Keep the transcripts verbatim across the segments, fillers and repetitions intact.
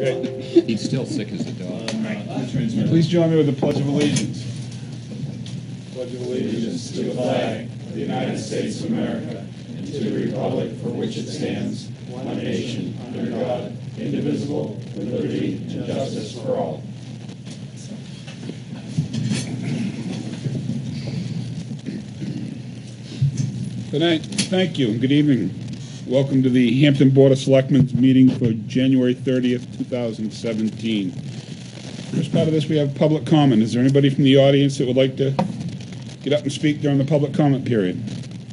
right. He's still sick as a dog. Please join me with the Pledge of Allegiance. Pledge of allegiance to the flag of the United States of America and to the republic for which it stands, one nation, under God, indivisible, with liberty and justice for all. Good night. Thank you and good evening. Welcome to the Hampton Board of Selectmen's meeting for January thirtieth, two thousand seventeen. First part of this, we have public comment. Is there anybody from the audience that would like to get up and speak during the public comment period?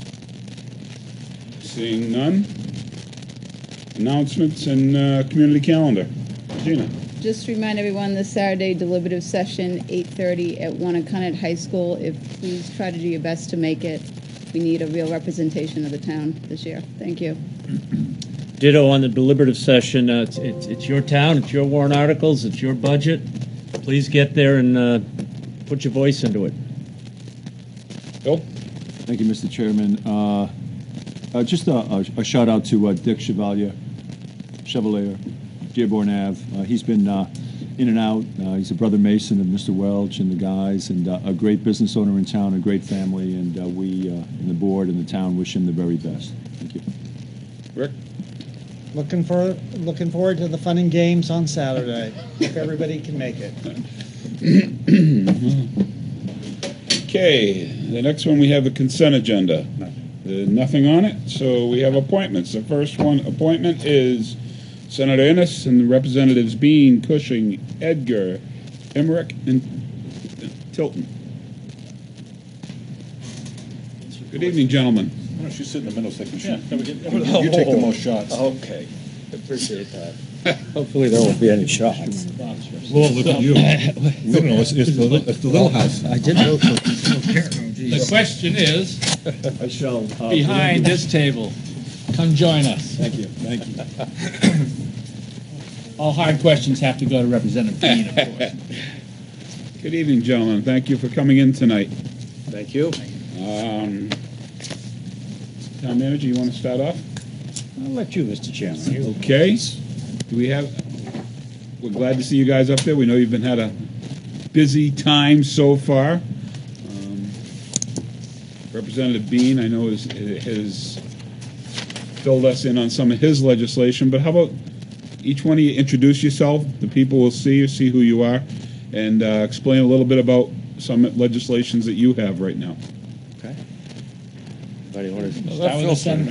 Seeing none. Announcements and uh, community calendar. Gina. Just remind everyone this Saturday deliberative session, eight thirty at Wanacunnet High School. If please try to do your best to make it. We need a real representation of the town this year. Thank you. Ditto on the deliberative session. Uh, it's, it's, it's your town, it's your warrant articles, it's your budget. Please get there and uh, put your voice into it. Bill? Thank you, Mister Chairman. Uh, uh, just a, a, a shout out to uh, Dick Chevalier, Chevalier, Dearborn Avenue. Uh, he's been uh, in and out. Uh, he's a brother Mason of Mister Welch and the guys, and uh, a great business owner in town, a great family, and uh, we uh, and the board and the town wish him the very best. Thank you. Rick? Looking for looking forward to the fun and games on Saturday. If everybody can make it. Okay, the next one we have the consent agenda. Uh, nothing on it, so we have appointments. The first one appointment is Senator Ennis and Representatives Bean, Cushing, Edgar, Emmerich, and Tilton. Good evening, gentlemen. Why don't you sit in the middle second? Yeah, can we get, You take the most shots. Okay, appreciate that. Hopefully there won't be any shots. Well, look at you. No, no, it's, it's, the, it's the little house. I did vote for. The question is, I shall. Uh, behind this table, come join us. Thank you. Thank you. All hard questions have to go to Representative Bean, of course. Good evening, gentlemen. Thank you for coming in tonight. Thank you. Um, Town Manager, you want to start off? I'll let you, Mister Chairman. Okay. Do we have, we're glad to see you guys up there. We know you've been had a busy time so far. Um, Representative Bean, I know, has, has filled us in on some of his legislation, but how about each one of you introduce yourself? The people will see you, see who you are, and uh, explain a little bit about some legislations that you have right now. Okay. Anybody want to Start with the senator.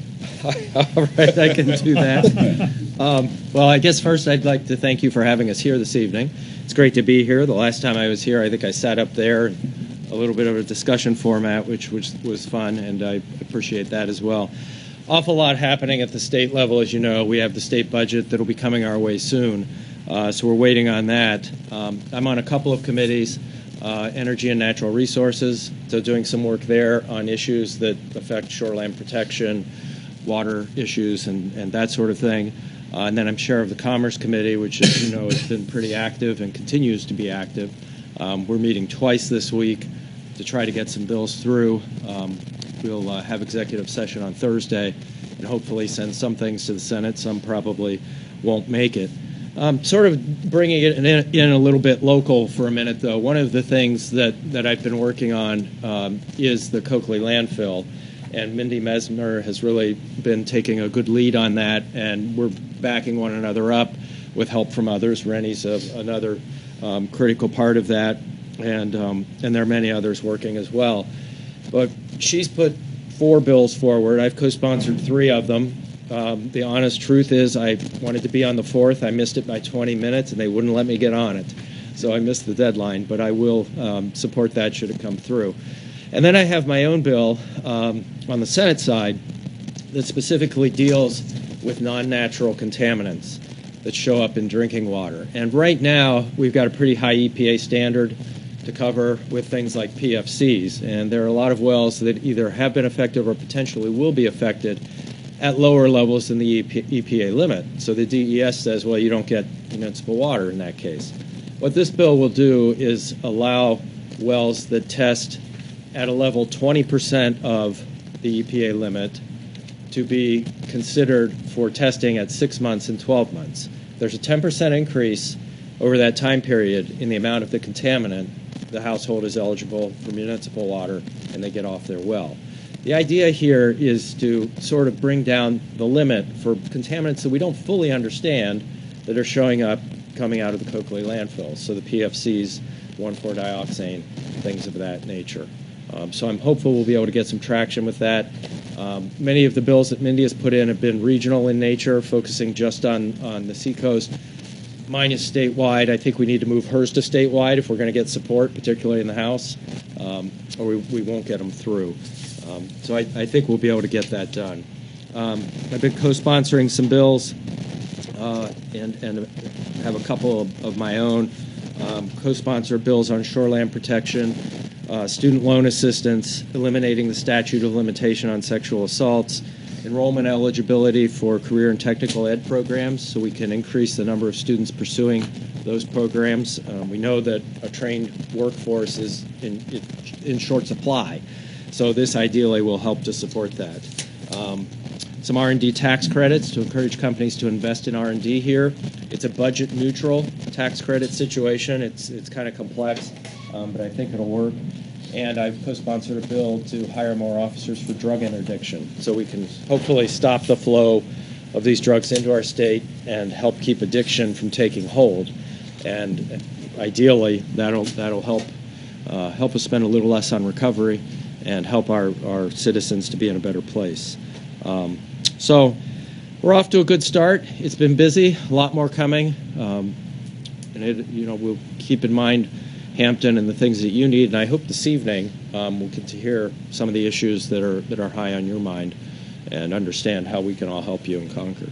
All right, I can do that. Um, well, I guess first I'd like to thank you for having us here this evening. It's great to be here. The last time I was here, I think I sat up there, a little bit of a discussion format, which, which was fun, and I appreciate that as well. Awful lot happening at the state level, as you know. We have the state budget that'll be coming our way soon, uh, so we're waiting on that. Um, I'm on a couple of committees, uh, Energy and Natural Resources, so doing some work there on issues that affect shoreline protection, water issues, and, and that sort of thing. Uh, and then I'm chair of the Commerce Committee, which, as you know, has been pretty active and continues to be active. Um, we're meeting twice this week to try to get some bills through. Um, we'll uh, have executive session on Thursday and hopefully send some things to the Senate. Some probably won't make it. Um, sort of bringing it in, in a little bit local for a minute, though. One of the things that, that I've been working on um, is the Coakley landfill. And Mindy Mesmer has really been taking a good lead on that, and we're backing one another up with help from others. Rennie's a, another um, critical part of that, and um, and there are many others working as well. But she's put four bills forward. I've co-sponsored three of them. Um, the honest truth is I wanted to be on the fourth. I missed it by twenty minutes, and they wouldn't let me get on it. So I missed the deadline, but I will um, support that should it come through. And then I have my own bill um, on the Senate side that specifically deals with non-natural contaminants that show up in drinking water. And right now, we've got a pretty high E P A standard to cover with things like P F Cs. And there are a lot of wells that either have been affected or potentially will be affected at lower levels than the E P A limit. So the D E S says, well, you don't get municipal water in that case. What this bill will do is allow wells that test at a level twenty percent of the E P A limit to be considered for testing at six months and twelve months. there's a ten percent increase over that time period in the amount of the contaminant the household is eligible for municipal water and they get off their well. The idea here is to sort of bring down the limit for contaminants that we don't fully understand that are showing up coming out of the Coakley landfill. So the P F Cs, one four dioxane, things of that nature. Um, so I'm hopeful we'll be able to get some traction with that. Um, many of the bills that Mindy has put in have been regional in nature, focusing just on, on the seacoast. Mine is statewide. I think we need to move hers to statewide if we're going to get support, particularly in the House, um, or we, we won't get them through. Um, so I, I think we'll be able to get that done. Um, I've been co-sponsoring some bills uh, and, and have a couple of, of my own. Um, co-sponsor bills on shoreland protection, uh, student loan assistance, eliminating the statute of limitation on sexual assaults, enrollment eligibility for career and technical ed programs so we can increase the number of students pursuing those programs. Um, we know that a trained workforce is in, in short supply, so this ideally will help to support that. Um, some R and D tax credits to encourage companies to invest in R and D here. It's a budget neutral tax credit situation. It's, it's kind of complex, um, but I think it'll work. And I've co-sponsored a bill to hire more officers for drug interdiction so we can hopefully stop the flow of these drugs into our state and help keep addiction from taking hold. And ideally, that'll, that'll help, uh, help us spend a little less on recovery and help our, our citizens to be in a better place. Um, so we're off to a good start. It's been busy, a lot more coming. Um, and it, you know, we'll keep in mind Hampton and the things that you need. And I hope this evening um, we'll get to hear some of the issues that are that are high on your mind and understand how we can all help you in Concord.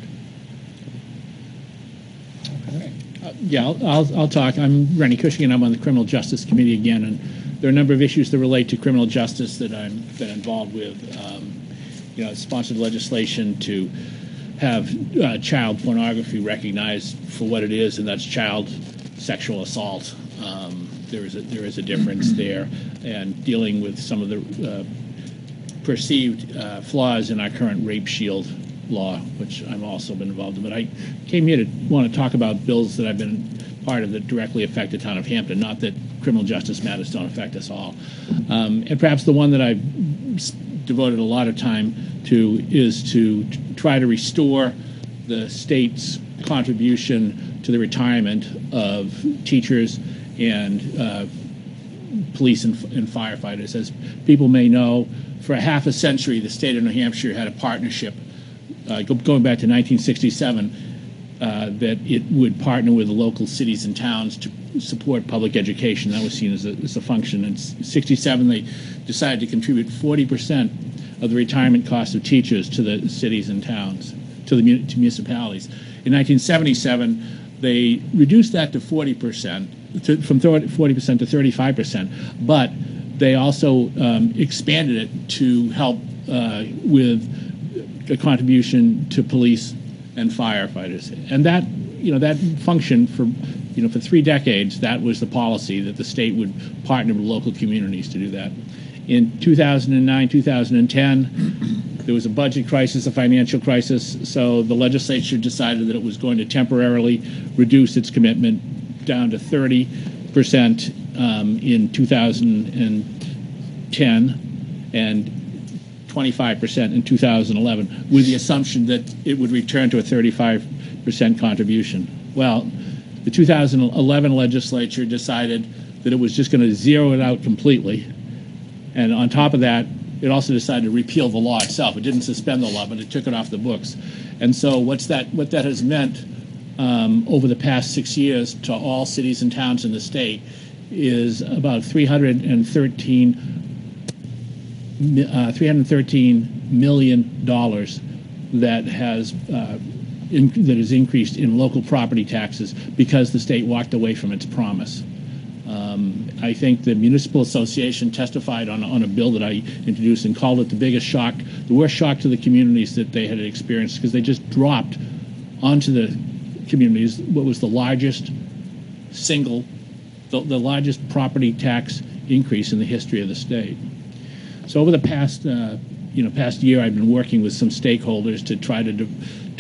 Okay. Uh, yeah, I'll, I'll, I'll talk. I'm Rennie Cushing, and I'm on the Criminal Justice Committee again. And there are a number of issues that relate to criminal justice that I'm been involved with. Um, you know, sponsored legislation to have uh, child pornography recognized for what it is, and that's child sexual assault. Um, there is a, there is a difference there, and dealing with some of the uh, perceived uh, flaws in our current rape shield law, which I've also been involved in. But I came here to want to talk about bills that I've been part of that directly affect the town of Hampton, not that criminal justice matters don't affect us all. Um, and perhaps the one that I've devoted a lot of time to is to t- try to restore the state's contribution to the retirement of teachers and uh, police and, and firefighters. As people may know, for a half a century, the state of New Hampshire had a partnership uh, go, going back to nineteen sixty-seven uh, that it would partner with the local cities and towns to support public education. That was seen as a, as a function. In sixty-seven, they decided to contribute forty percent of the retirement costs of teachers to the cities and towns, to the to municipalities. In nineteen seventy-seven, they reduced that to forty percent, to, from forty percent to thirty-five percent, but they also um, expanded it to help uh, with a contribution to police and firefighters. And that, you know, that functioned for, you know, for three decades. That was the policy, that the state would partner with local communities to do that. In two thousand nine, two thousand ten, there was a budget crisis, a financial crisis, so the legislature decided that it was going to temporarily reduce its commitment down to thirty percent um, in two thousand ten and twenty-five percent in two thousand eleven, with the assumption that it would return to a thirty-five percent contribution. Well, the two thousand eleven legislature decided that it was just going to zero it out completely. And on top of that, it also decided to repeal the law itself. It didn't suspend the law, but it took it off the books. And so what's that, what that has meant um, over the past six years to all cities and towns in the state is about three hundred thirteen, uh, three hundred thirteen million dollars that has uh, in, that is increased in local property taxes because the state walked away from its promise. Um, I think the Municipal Association testified on, on a bill that I introduced and called it the biggest shock, the worst shock to the communities that they had experienced, because they just dropped onto the communities what was the largest single, the, the largest property tax increase in the history of the state. So over the past, uh, you know, past year, I've been working with some stakeholders to try to de-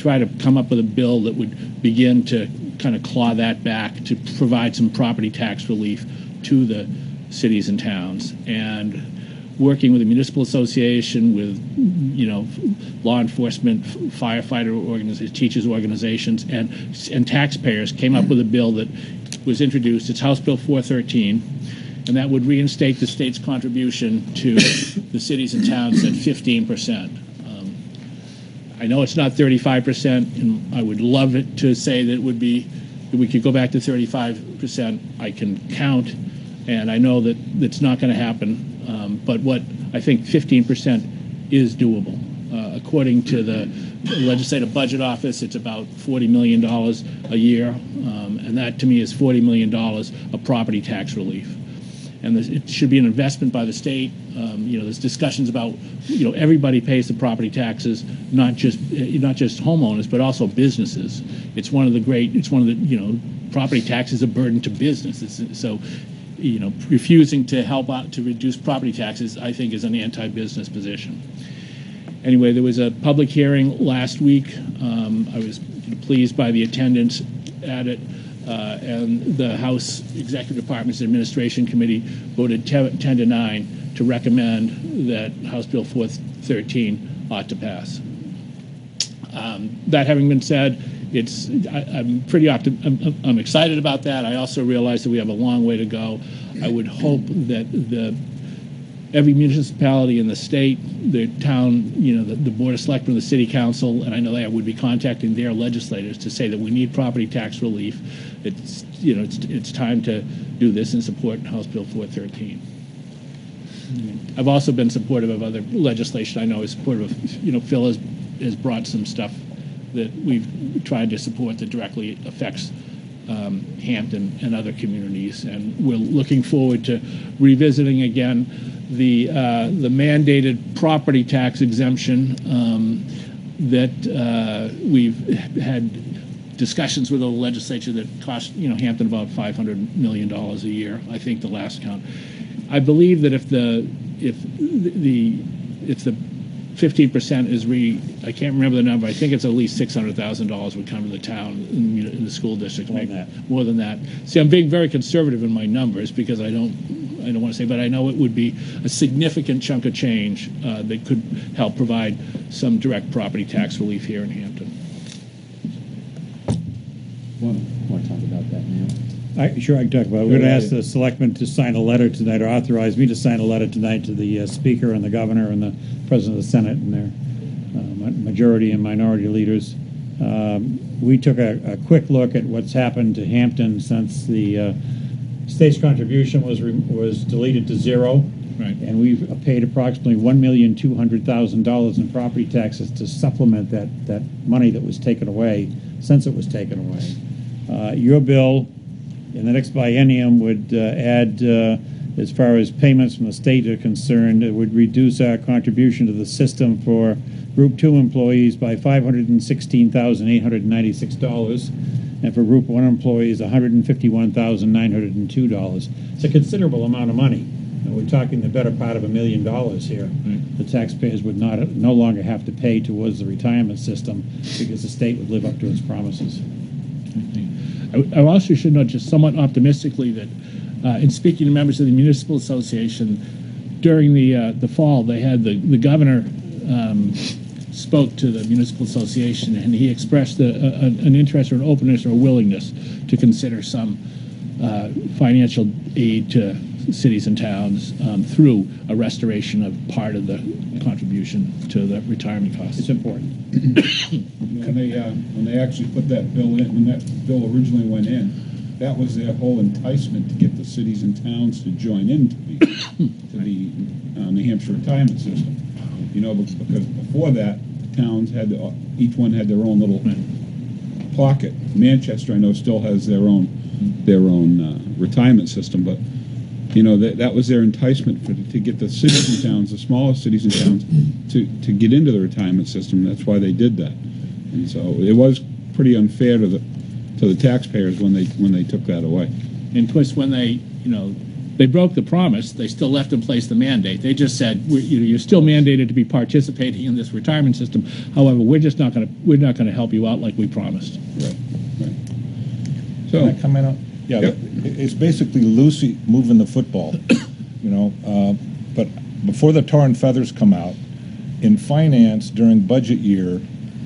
try to come up with a bill that would begin to kind of claw that back to provide some property tax relief to the cities and towns. And working with the municipal association, with, you know, law enforcement, firefighter organizations, teachers organizations, and and taxpayers, came up with a bill that was introduced. It's House Bill four thirteen, and that would reinstate the state's contribution to the cities and towns at fifteen percent. Um, I know it's not thirty-five percent, and I would love it to say that it would be, that we could go back to thirty-five percent. I can count, and I know that that's not going to happen. Um, but what I think fifteen percent is doable. Uh, according to the Legislative Budget Office, it's about forty million dollars a year, um, and that to me is forty million dollars of property tax relief. And this, it should be an investment by the state. Um, you know, there's discussions about, you know, everybody pays the property taxes, not just not just homeowners, but also businesses. It's one of the great. It's one of the, you know, property tax is a burden to businesses. So, you know, refusing to help out to reduce property taxes, I think, is an anti-business position. Anyway, there was a public hearing last week. Um, I was pleased by the attendance at it, uh, and the House Executive Department's Administration Committee voted ten to nine to recommend that House Bill four thirteen ought to pass. Um, that having been said, It's, I, I'm pretty optim- I'm, I'm excited about that. I also realize that we have a long way to go. I would hope that the every municipality in the state, the town, you know, the, the Board of Selectmen, the City Council, and I know they would be contacting their legislators to say that we need property tax relief. It's, you know, it's, it's time to do this and support House Bill four thirteen. I've also been supportive of other legislation. I know is supportive of, you know, Phil has, has brought some stuff that we've tried to support that directly affects um, Hampton and other communities, and we're looking forward to revisiting again the uh, the mandated property tax exemption um, that uh, we've had discussions with the legislature that cost, you know, Hampton about five hundred million dollars a year. I think the last count. I believe that if the if the if the fifteen percent is re, I can't remember the number, I think it's at least six hundred thousand dollars would come to the town, in, you know, in the school district. More than that. More than that. See, I'm being very conservative in my numbers because I don't, I don't want to say, but I know it would be a significant chunk of change uh, that could help provide some direct property tax relief here in Hampton. Want to talk about that now? I, sure, I can talk about it. We're going to ask the selectmen to sign a letter tonight, or authorize me to sign a letter tonight to the uh, Speaker and the Governor and the President of the Senate and their uh, majority and minority leaders. Um, we took a, a quick look at what's happened to Hampton since the uh, state's contribution was re was deleted to zero. Right. And we've paid approximately one million two hundred thousand dollars in property taxes to supplement that, that money that was taken away since it was taken away. Uh, your bill in the next biennium would uh, add, uh, as far as payments from the state are concerned, it would reduce our contribution to the system for Group two employees by five hundred sixteen thousand eight hundred ninety-six dollars, and for Group one employees, one hundred fifty-one thousand nine hundred two dollars. It's a considerable amount of money. And we're talking the better part of a million dollars here. Right. The taxpayers would not no longer have to pay towards the retirement system because the state would live up to its promises. I also should note, just somewhat optimistically, that uh, in speaking to members of the Municipal Association during the uh, the fall, they had the the governor um, spoke to the Municipal Association, and he expressed a, a, an interest or an openness or a willingness to consider some uh, financial aid to cities and towns um, through a restoration of part of the contribution to the retirement costs. It's important. When they uh, when they actually put that bill in, when that bill originally went in, that was their whole enticement to get the cities and towns to join into the to the uh, New Hampshire retirement system. You know, because before that, towns had to, each one had their own little pocket. Manchester, I know, still has their own their own uh, retirement system, but you know that that was their enticement for to get the cities and towns, the smallest cities and towns, to to get into the retirement system. That's why they did that. And so it was pretty unfair to the to the taxpayers when they when they took that away. And of course, when they, you know, They broke the promise. They still left in place the mandate. They just said, we're, you know, you're still mandated to be participating in this retirement system. However, we're just not going to we're not going to help you out like we promised. Right, right. Can So, I comment on? Yeah, Yep. it- it's basically Lucy moving the football, you know. Uh, but before the tar and feathers come out, in finance during budget year,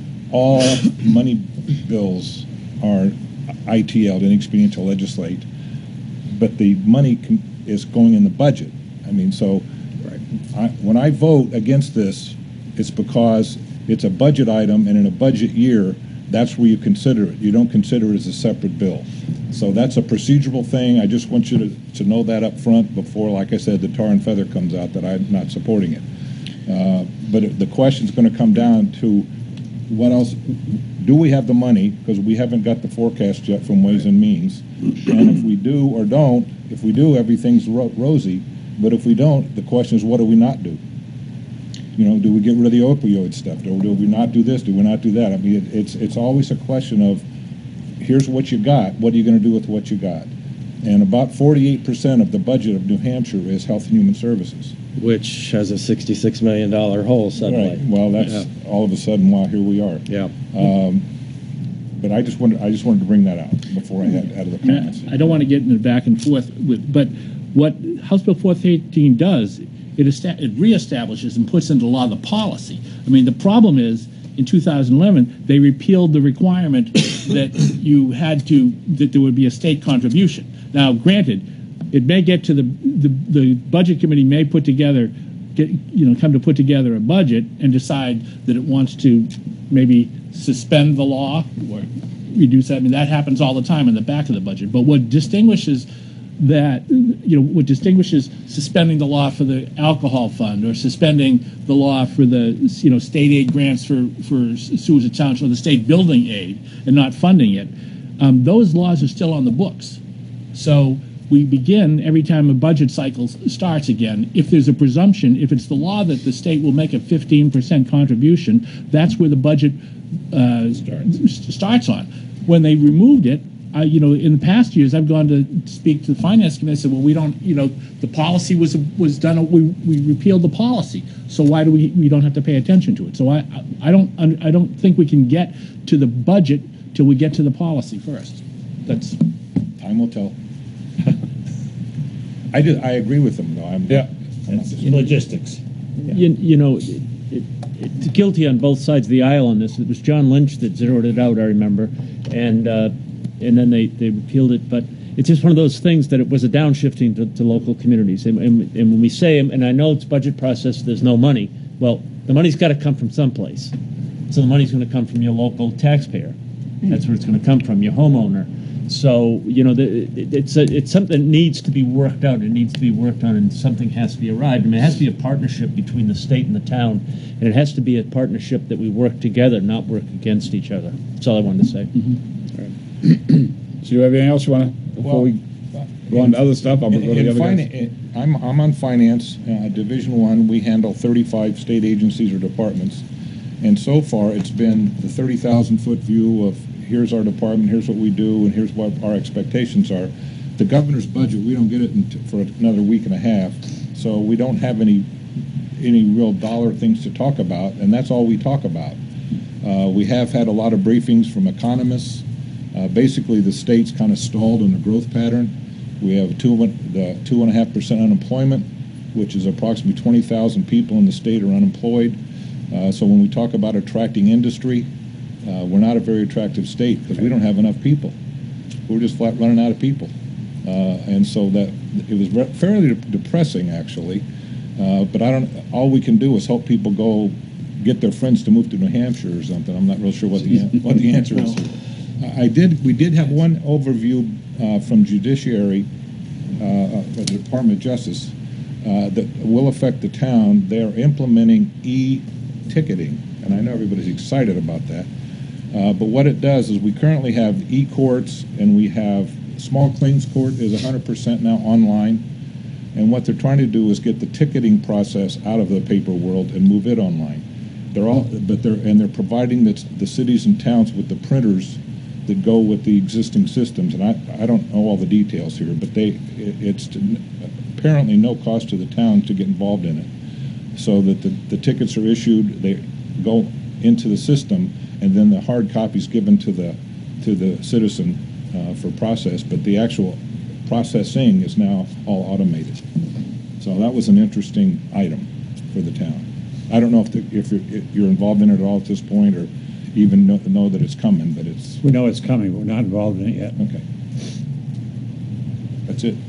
all money bills are I T L'd, inexpedient to legislate, but the money can, is going in the budget. I mean, so I, when I vote against this, it's because it's a budget item, and in a budget year, that's where you consider it. You don't consider it as a separate bill. So that's a procedural thing. I just want you to, to know that up front before, like I said, the tar and feather comes out that I'm not supporting it. Uh, but it, the question's going to come down to what else, do we have the money? Because we haven't got the forecast yet from Ways and Means. And if we do or don't, if we do, everything's ro- rosy. But if we don't, the question is, what do we not do? You know, do we get rid of the opioid stuff? Or do we not do this? Do we not do that? I mean, it, it's it's always a question of, here's what you got. What are you going to do with what you got? And about forty-eight percent of the budget of New Hampshire is Health and Human Services. Which has a sixty-six million dollars hole suddenly. Right. Well, that's Yeah. all of a sudden, wow, here we are. Yeah. Um, but I just wanted I just wanted to bring that out before I had out of the comments. I don't want to get into the back and forth with, but what House Bill four thirteen does, it, esta- it reestablishes and puts into law the policy. I mean, the problem is, in two thousand eleven, they repealed the requirement that you had to, that there would be a state contribution. Now, granted, it may get to the, the, the budget committee may put together, get, you know, come to put together a budget and decide that it wants to maybe suspend the law or reduce that. I mean, that happens all the time in the back of the budget. But what distinguishes that, you know, what distinguishes suspending the law for the alcohol fund or suspending the law for the, you know, state aid grants for, for sewers and towns or the state building aid and not funding it, um, those laws are still on the books. So we begin every time a budget cycle s- starts again. If there's a presumption, if it's the law that the state will make a fifteen percent contribution, that's where the budget uh, starts. starts on. When they removed it, I, you know, in the past years, I've gone to speak to the finance committee and said, well, we don't, you know, the policy was was done, we, we repealed the policy, so why do we, we don't have to pay attention to it? So I, I don't, I don't think we can get to the budget till we get to the policy first. That's, Time will tell. I did. I agree with them, though. I'm, Yeah. I'm not It's logistics. You, you know, it, it, it's guilty on both sides of the aisle on this. It was John Lynch that zeroed it out, I remember, and uh, and then they, they repealed it. But it's just one of those things that it was a downshifting to, to local communities. And, and, and when we say, and I know it's budget process, there's no money. Well, the money's got to come from someplace. So the money's going to come from your local taxpayer. That's where it's going to come from, your homeowner. So, you know, the, it, it's a, it's something that needs to be worked out. It needs to be worked on, and something has to be arrived. I mean, it has to be a partnership between the state and the town, and it has to be a partnership that we work together, not work against each other. That's all I wanted to say. Mm-hmm. So you have anything else you want to, before Well, we go on to other stuff? I'll In, go to the in other guys. finan- I'm I'm on finance, uh, Division One. We handle thirty-five state agencies or departments, and so far it's been the thirty thousand foot view of here's our department, here's what we do, and here's what our expectations are. The governor's budget, we don't get it until, for another week and a half, so we don't have any any real dollar things to talk about, and that's all we talk about. Uh, we have had a lot of briefings from economists. Uh, basically, the state's kind of stalled in the growth pattern. We have two the two and a half percent unemployment, which is approximately twenty thousand people in the state are unemployed. Uh, so when we talk about attracting industry, uh, we're not a very attractive state because we don't have enough people. We're just flat running out of people, uh, and so that it was re- fairly de- depressing actually. Uh, but I don't. All we can do is help people go get their friends to move to New Hampshire or something. I'm not real sure what the an- what the answer is. I did. We did have one overview uh, from Judiciary, uh, the Department of Justice, uh, that will affect the town. They are implementing e-ticketing, and I know everybody's excited about that. Uh, but what it does is we currently have e-courts, and we have small claims court is one hundred percent now online. And what they're trying to do is get the ticketing process out of the paper world and move it online. They're all, but they're and they're providing the, the cities and towns with the printers that go with the existing systems, and I, I don't know all the details here, but they it, it's to, apparently no cost to the town to get involved in it, so that the, the tickets are issued, they go into the system, and then the hard copy's given to the to the citizen uh, for process, but the actual processing is now all automated. So that was an interesting item for the town. I don't know if, the, if, you're, if you're involved in it at all at this point, or even know, know that it's coming, but it's... We know it's coming, but we're not involved in it yet. Okay. That's it.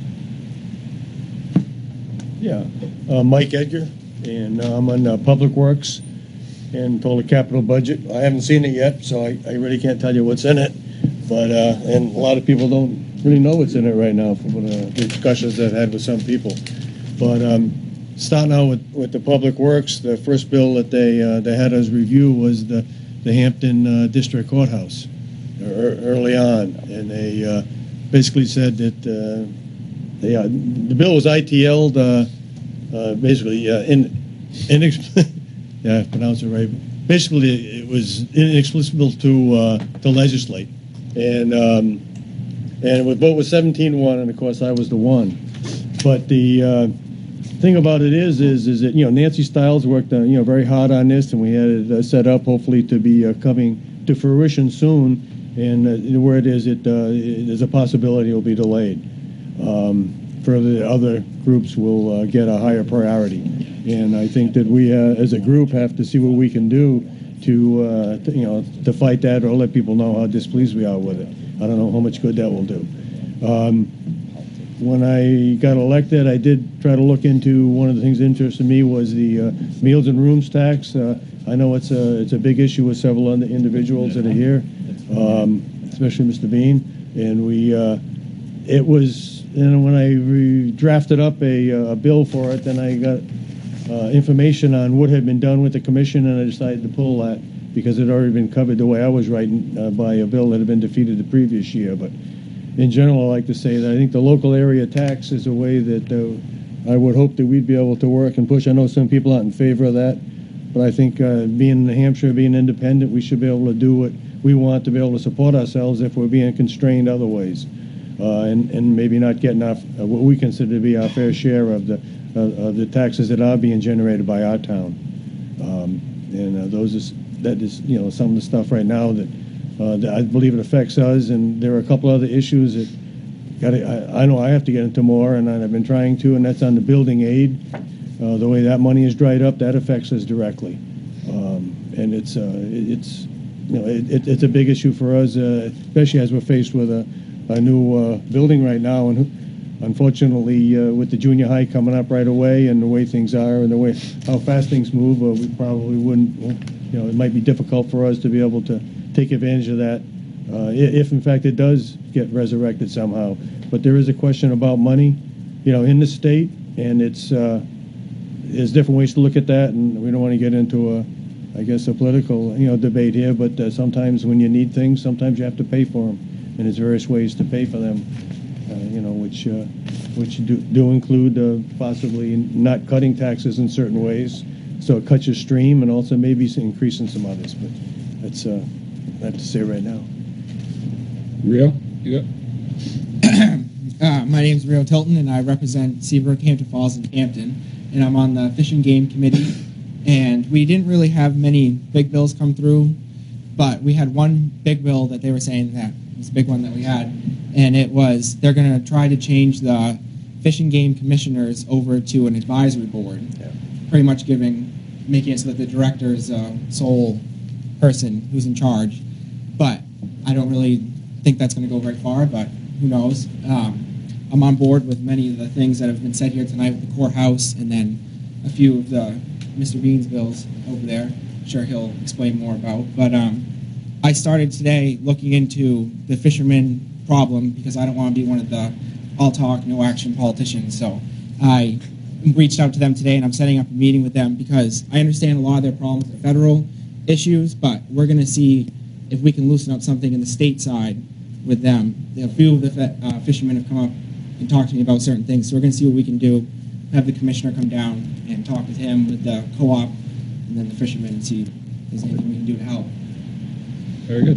Yeah, uh, Mike Edgar, and uh, I'm on uh, Public Works and total capital budget. I haven't seen it yet, so I, I really can't tell you what's in it. But uh, and a lot of people don't really know what's in it right now from uh, the discussions I've had with some people. But um, starting out with, with the Public Works, the first bill that they uh, they had us review was the the Hampton uh, District Courthouse er, early on, and they uh, basically said that uh, they uh, the bill was I T L'd uh, uh, basically uh, in inex- yeah, I pronounced it right. Basically, it was inexplicable to uh, to legislate. And um, and with vote was seventeen to one, and of course I was the one. But the uh, thing about it is, is, is that you know Nancy Stiles worked uh, you know very hard on this, and we had it uh, set up hopefully to be uh, coming to fruition soon. And uh, where it is, it uh, there's a possibility it will be delayed. Um, further, the other groups will uh, get a higher priority, and I think that we uh, as a group have to see what we can do to, uh, to you know to fight that, or let people know how displeased we are with it. I don't know how much good that will do. Um, when I got elected, I did try to look into one of the things that interested me was the uh, meals and rooms tax. Uh, I know it's a it's a big issue with several other individuals that are here, um, especially Mister Bean, and we uh, it was. And when I re- drafted up a, a bill for it, then I got uh, information on what had been done with the commission, and I decided to pull that because it had already been covered the way I was writing uh, by a bill that had been defeated the previous year. But in general, I like to say that I think the local area tax is a way that uh, I would hope that we'd be able to work and push. I know some people aren't in favor of that, but I think uh, being in New Hampshire, being independent, we should be able to do what we want to be able to support ourselves if we're being constrained other ways. Uh, and, and maybe not getting our, uh, what we consider to be our fair share of the uh, of the taxes that are being generated by our town. Um, and uh, those is that is you know some of the stuff right now that, uh, that I believe it affects us. And there are a couple other issues that got I, I know I have to get into more, and I've been trying to, and that's on the building aid. Uh, the way that money is dried up, that affects us directly, um, and it's uh, it's you know it, it, it's a big issue for us, uh, especially as we're faced with a a new uh, building right now, and unfortunately, uh, with the junior high coming up right away, and the way things are, and the way how fast things move, uh, we probably wouldn't. You know, it might be difficult for us to be able to take advantage of that, uh, if in fact it does get resurrected somehow. But there is a question about money, you know, in the state, and it's uh, there's different ways to look at that, and we don't want to get into a, I guess, a political you know debate here. But uh, sometimes when you need things, sometimes you have to pay for them. And there's various ways to pay for them, uh, you know, which uh, which do, do include uh, possibly not cutting taxes in certain ways, so it cuts your stream, and also maybe increasing some others. But that's uh, I have to say right now. Rio, you got? uh, my name is Rio Tilton, and I represent Seabrook, Hampton Falls, and Hampton, and I'm on the Fish and Game Committee. And we didn't really have many big bills come through, but we had one big bill that they were saying that. It's a big one that we had, and it was they're going to try to change the Fish and Game commissioners over to an advisory board, yeah. Pretty much giving, making it so that the director is a sole person who's in charge. But I don't really think that's going to go very far, but who knows. Um, I'm on board with many of the things that have been said here tonight with the courthouse, and then a few of the Mister Bean's bills over there. I'm sure he'll explain more about, but um, I started today looking into the fishermen problem because I don't want to be one of the all talk, no action politicians. So I reached out to them today, and I'm setting up a meeting with them because I understand a lot of their problems are federal issues, but we're going to see if we can loosen up something in the state side with them. A few of the uh, fishermen have come up and talked to me about certain things, so we're going to see what we can do. Have the commissioner come down and talk with him, with the co-op, and then the fishermen, and see if there's anything we can do to help. Very good.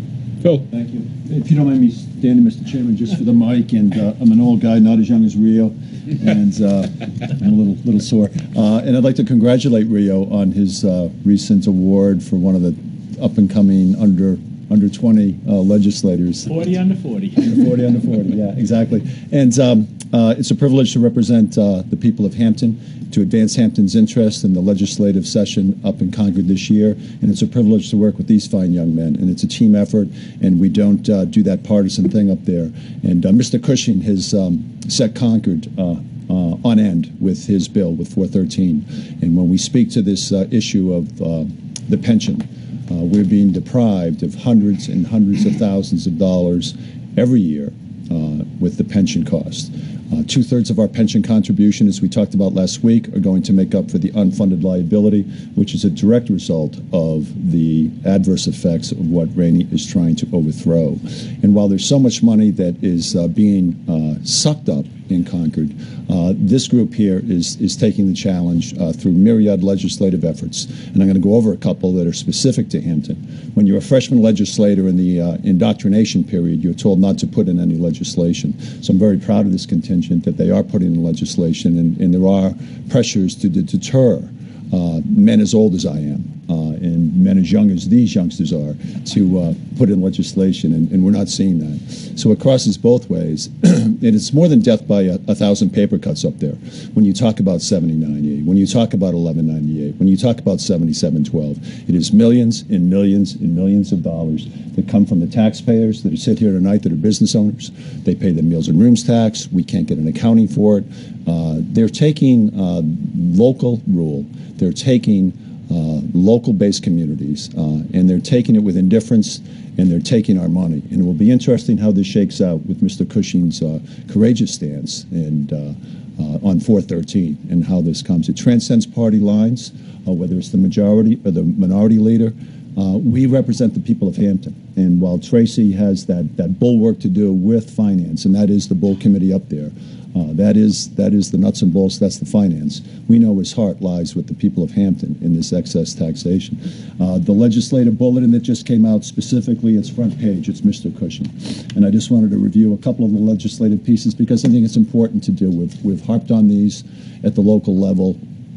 Phil. Thank you. If you don't mind me standing, Mister Chairman, just for the mic, and uh, I'm an old guy, not as young as Rio, and uh, I'm a little little sore. Uh, and I'd like to congratulate Rio on his uh, recent award for one of the up-and-coming under under twenty uh, legislators. forty under forty. Under forty under forty, yeah, exactly. And um, uh, it's a privilege to represent uh, the people of Hampton, to advance Hampton's interest in the legislative session up in Concord this year. And it's a privilege to work with these fine young men. And it's a team effort, and we don't uh, do that partisan thing up there. And uh, Mister Cushing has um, set Concord uh, uh, on end with his bill, with four thirteen. And when we speak to this uh, issue of uh, the pension, uh, we're being deprived of hundreds and hundreds of thousands of dollars every year uh, with the pension cost. Uh, two-thirds of our pension contribution, as we talked about last week, are going to make up for the unfunded liability, which is a direct result of the adverse effects of what Rainey is trying to overthrow. And while there's so much money that is uh, being uh, sucked up in Concord, uh, this group here is, is taking the challenge uh, through myriad legislative efforts. And I'm going to go over a couple that are specific to Hampton. When you're a freshman legislator in the uh, indoctrination period, you're told not to put in any legislation. So I'm very proud of this contingent that they are putting in legislation, and, and there are pressures to, to deter uh, men as old as I am uh, and men as young as these youngsters are to uh, put in legislation, and, and we're not seeing that. So it crosses both ways, and it's more than death by a, a thousand paper cuts up there. When you talk about seventy ninety-eight, when you talk about eleven ninety-eight, when you talk about seventy-seven twelve, it is millions and millions and millions of dollars that come from the taxpayers that sit here tonight that are business owners. They pay the meals and rooms tax. We can't get an accounting for it. Uh, they're taking uh, local rule. They're taking uh, local-based communities, uh, and they're taking it with indifference, and they're taking our money. And it will be interesting how this shakes out with Mister Cushing's uh, courageous stance and uh, uh, on four thirteen, and how this comes. It transcends party lines, uh, whether it's the majority or the minority leader. Uh, we represent the people of Hampton, and while Tracy has that, that bulwark to do with finance, and that is the Bull Committee up there, uh, that is that is the nuts and bolts, that's the finance. We know his heart lies with the people of Hampton in this excess taxation. Uh, the legislative bulletin that just came out, specifically its front page, it's Mister Cushing. And I just wanted to review a couple of the legislative pieces because I think it's important to do. We've, we've harped on these at the local level.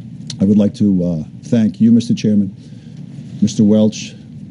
I would like to uh, thank you, Mister Chairman, Mister Welch,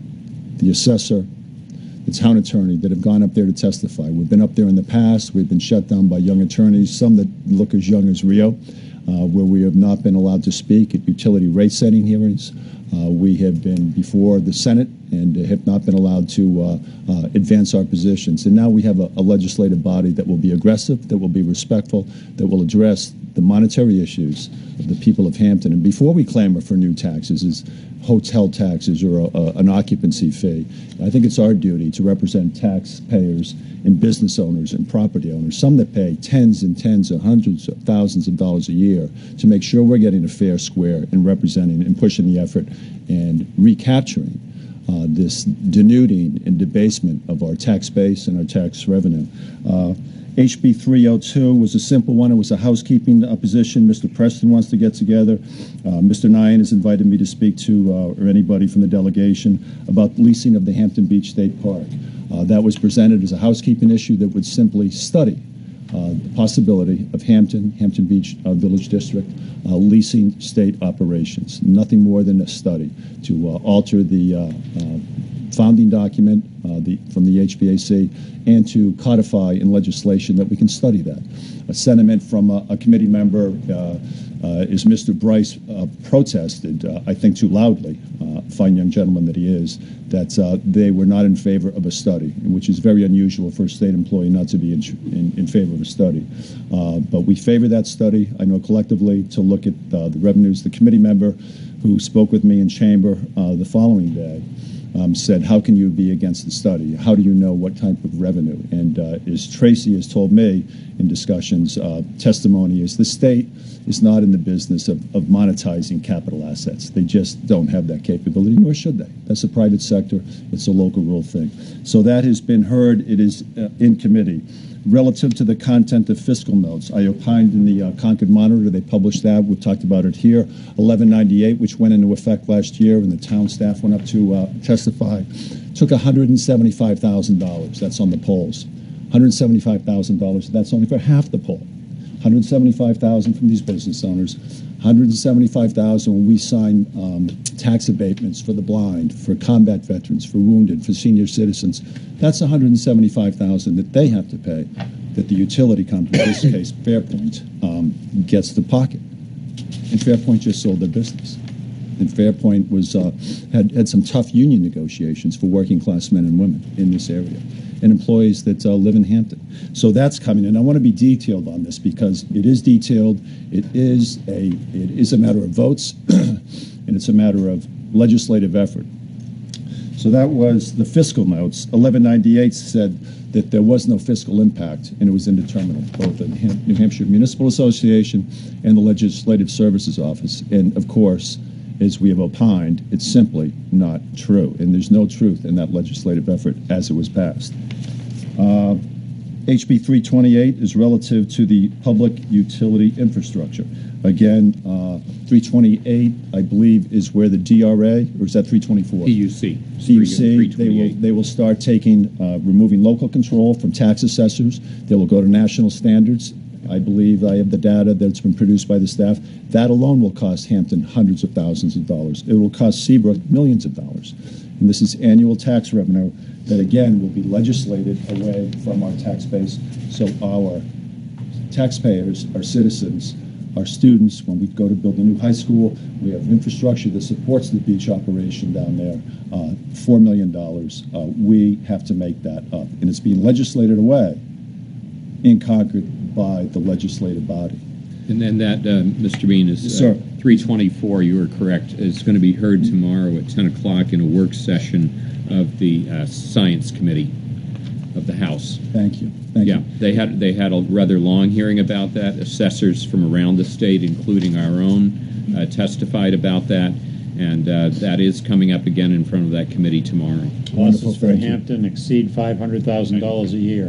the assessor, the town attorney that have gone up there to testify. We've been up there in the past. We've been shut down by young attorneys, some that look as young as Rio, uh, where we have not been allowed to speak at utility rate setting hearings. Uh, we have been before the Senate and have not been allowed to uh, uh, advance our positions. And now we have a, a legislative body that will be aggressive, that will be respectful, that will address the monetary issues of the people of Hampton. And before we clamor for new taxes, is hotel taxes or a, a, an occupancy fee, I think it's our duty to represent taxpayers and business owners and property owners, some that pay tens and tens and hundreds of thousands of dollars a year, to make sure we're getting a fair square and representing and pushing the effort and recapturing uh, this denuding and debasement of our tax base and our tax revenue. Uh, H B three oh two was a simple one. It was a housekeeping uh, position. Mister Preston wants to get together. Uh, Mister Nyan has invited me to speak to, uh, or anybody from the delegation, about leasing of the Hampton Beach State Park. Uh, that was presented as a housekeeping issue that would simply study uh, the possibility of Hampton, Hampton Beach uh, Village District, uh, leasing state operations. Nothing more than a study to uh, alter the uh, uh, founding document uh, the, from the H B A C and to codify in legislation that we can study that. A sentiment from a, a committee member uh, uh, is Mister Bryce uh, protested, uh, I think too loudly, uh, fine young gentleman that he is, that uh, they were not in favor of a study, which is very unusual for a state employee not to be in, in, in favor of a study. Uh, but we favor that study, I know collectively, to look at uh, the revenues. The committee member who spoke with me in chamber uh, the following day Um, said, how can you be against the study? How do you know what type of revenue? And uh, as Tracy has told me in discussions, uh, testimony is the state is not in the business of, of monetizing capital assets. They just don't have that capability, nor should they. That's a private sector. It's a local rule thing. So that has been heard. It is uh, in committee. Relative to the content of fiscal notes, I opined in the uh, Concord Monitor. They published that. We've talked about it here. eleven ninety-eight, which went into effect last year, and the town staff went up to uh, testify, took one hundred seventy-five thousand dollars. That's on the polls. one hundred seventy-five thousand dollars. That's only for half the poll. one hundred seventy-five thousand dollars from these business owners. one hundred seventy-five thousand dollars when we sign um, tax abatements for the blind, for combat veterans, for wounded, for senior citizens. That's one hundred seventy-five thousand dollars that they have to pay, that the utility company, in this case Fairpoint, um, gets to pocket. And Fairpoint just sold their business. And Fairpoint was uh, had, had some tough union negotiations for working class men and women in this area, and employees that uh, live in Hampton. So that's coming, and I want to be detailed on this because it is detailed. It is a it is a matter of votes, and it's a matter of legislative effort. So that was the fiscal notes. eleven ninety-eight said that there was no fiscal impact, and it was indeterminate, both the New Hampshire Municipal Association and the Legislative Services Office. And of course, as we have opined, it's simply not true, and there's no truth in that legislative effort as it was passed. Uh, H B three twenty-eight is relative to the public utility infrastructure. Again, uh, three twenty-eight, I believe, is where the D R A, or is that three twenty-four? P U C. P U C, they will, they will start taking, uh, removing local control from tax assessors. They will go to national standards. I believe I have the data that's been produced by the staff. That alone will cost Hampton hundreds of thousands of dollars. It will cost Seabrook millions of dollars. And this is annual tax revenue that, again, will be legislated away from our tax base. So our taxpayers, our citizens, our students, when we go to build a new high school, we have infrastructure that supports the beach operation down there, uh, four million dollars. Uh, we have to make that up. And it's being legislated away in Concord by the legislative body. And then that, uh, Mister Bean, is Yes, sir. uh, three twenty-four, you are correct, is going to be heard tomorrow at ten o'clock in a work session of the uh, Science Committee of the House. Thank you. Thank yeah, you. they had they had a rather long hearing about that. Assessors from around the state, including our own, uh, testified about that, and uh, that is coming up again in front of that committee tomorrow. Losses for thank you. Hampton exceed five hundred thousand dollars a year.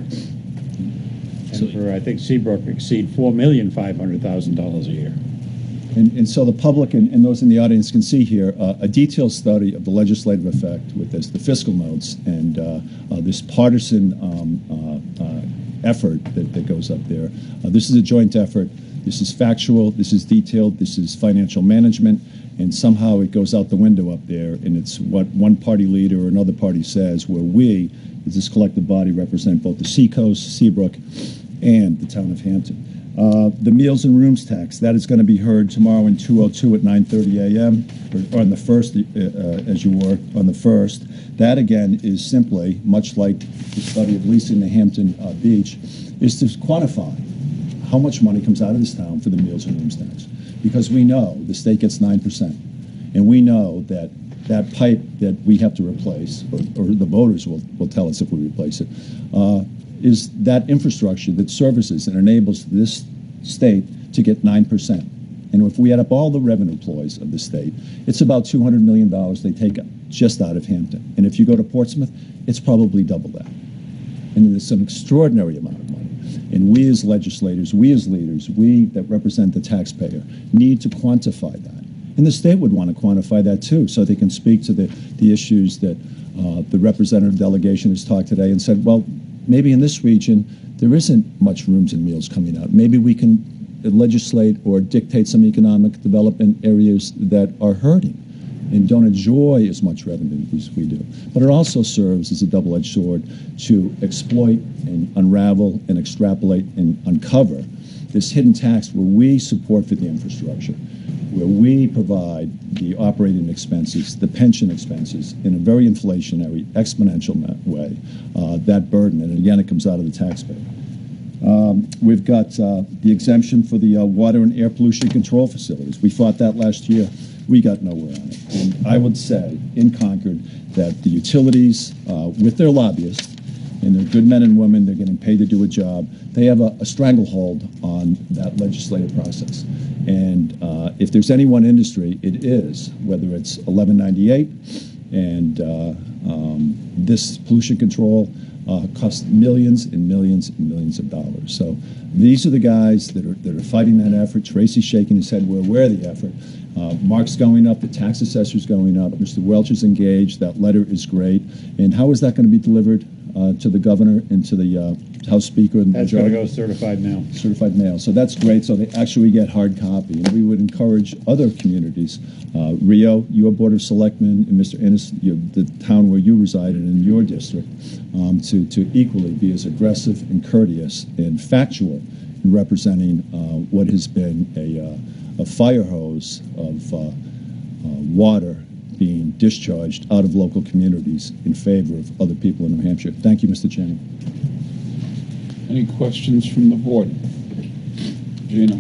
And for, I think, Seabrook exceed four million five hundred thousand dollars a year. And, and so the public and, and those in the audience can see here uh, a detailed study of the legislative effect with this, the fiscal notes, and uh, uh, this partisan um, uh, uh, effort that, that goes up there. Uh, this is a joint effort. This is factual. This is detailed. This is financial management. And somehow it goes out the window up there, and it's what one party leader or another party says, where we, as this collective body, represent both the Seacoast, Seabrook, and the town of Hampton. Uh, the meals and rooms tax, that is going to be heard tomorrow in two oh two at nine thirty a m or, or on the first, uh, uh, as you were, on the first. That, again, is simply, much like the study of leasing the Hampton uh, Beach, is to quantify how much money comes out of this town for the meals and rooms tax. Because we know the state gets nine percent, and we know that that pipe that we have to replace, or, or the voters will, will tell us if we replace it, uh, is that infrastructure that services and enables this state to get nine percent. And if we add up all the revenue ploys of the state, it's about two hundred million dollars they take just out of Hampton. And if you go to Portsmouth, it's probably double that. And it's an extraordinary amount of money. And we as legislators, we as leaders, we that represent the taxpayer, need to quantify that. And the state would want to quantify that too, so they can speak to the, the issues that uh, the representative delegation has talked today and said, well, maybe in this region, there isn't much rooms and meals coming out. Maybe we can legislate or dictate some economic development areas that are hurting and don't enjoy as much revenue as we do. But it also serves as a double-edged sword to exploit and unravel and extrapolate and uncover this hidden tax where we support for the infrastructure, where we provide the operating expenses, the pension expenses, in a very inflationary, exponential way, uh, that burden. And again, it comes out of the taxpayer. Um, we've got uh, the exemption for the uh, water and air pollution control facilities. We fought that last year. We got nowhere on it. And I would say in Concord that the utilities, uh, with their lobbyists, and they're good men and women, they're getting paid to do a job, they have a, a stranglehold on that legislative process. And uh, if there's any one industry, it is, whether it's eleven ninety-eight And uh, um, this pollution control uh, costs millions and millions and millions of dollars. So these are the guys that are, that are fighting that effort. Tracy's shaking his head. We're aware of the effort. Uh, Mark's going up. The tax assessor's going up. Mister Welch is engaged. That letter is great. And how is that going to be delivered uh, to the governor and to the uh, House Speaker? And That's going to go certified mail. Certified mail. So that's great. So they actually get hard copy. And we would encourage other communities, uh, Rio, your Board of Selectmen, and Mister Ennis, your, the town where you resided in your district, um, to, to equally be as aggressive and courteous and factual in representing uh, what has been a, uh, a fire hose of uh, uh, water being discharged out of local communities in favor of other people in New Hampshire. Thank you, Mister Chairman. Any questions from the board? Gina?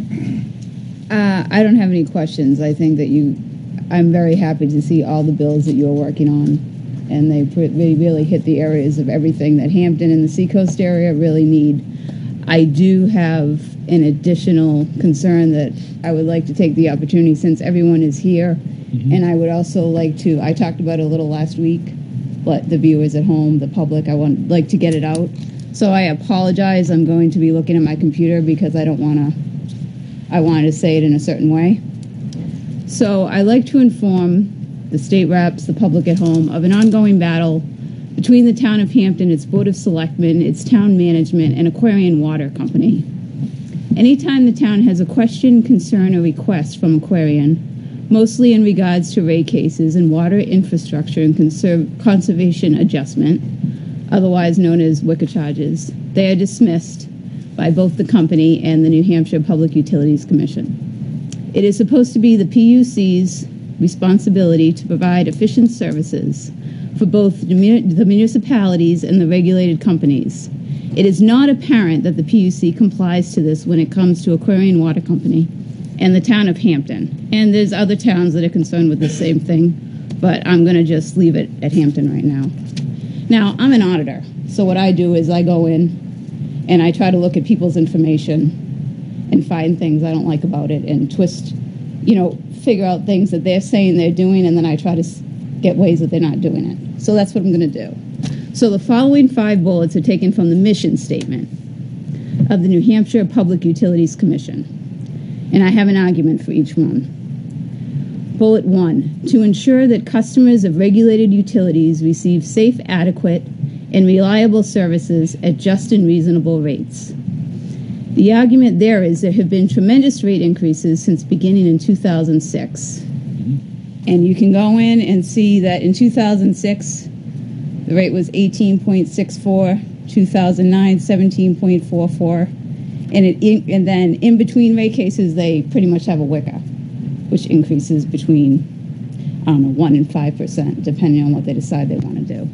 Uh, I don't have any questions. I think that you, I'm very happy to see all the bills that you're working on, and they, pre- they really hit the areas of everything that Hampton and the Seacoast area really need. I do have an additional concern that I would like to take the opportunity, since everyone is here, mm-hmm. and I would also like to, I talked about it a little last week, but the viewers at home, the public, I want like to get it out. So I apologize. I'm going to be looking at my computer because I don't want to, I wanted to say it in a certain way. So I like to inform the state reps, the public at home, of an ongoing battle between the town of Hampton, its Board of Selectmen, its town management, and Aquarian Water Company. Anytime the town has a question, concern, or request from Aquarian, mostly in regards to rate cases and water infrastructure and conserv- conservation adjustment, otherwise known as WICA charges, they are dismissed by both the company and the New Hampshire Public Utilities Commission. It is supposed to be the P U C's responsibility to provide efficient services for both the municipalities and the regulated companies. It is not apparent that the P U C complies to this when it comes to Aquarian Water Company and the town of Hampton. And there's other towns that are concerned with the same thing, but I'm going to just leave it at Hampton right now. Now, I'm an auditor, so what I do is I go in and I try to look at people's information and find things I don't like about it and twist, you know, figure out things that they're saying they're doing, and then I try to get ways that they're not doing it. So that's what I'm going to do. So the following five bullets are taken from the mission statement of the New Hampshire Public Utilities Commission, and I have an argument for each one. Bullet one, to ensure that customers of regulated utilities receive safe, adequate, and reliable services at just and reasonable rates. The argument there is there have been tremendous rate increases since beginning in two thousand six. And you can go in and see that in two thousand six, the rate was eighteen point six four, two thousand nine, seventeen point four four, and, it, and then in between rate cases, they pretty much have a WICA, which increases between, I don't know, one and five percent, depending on what they decide they want to do.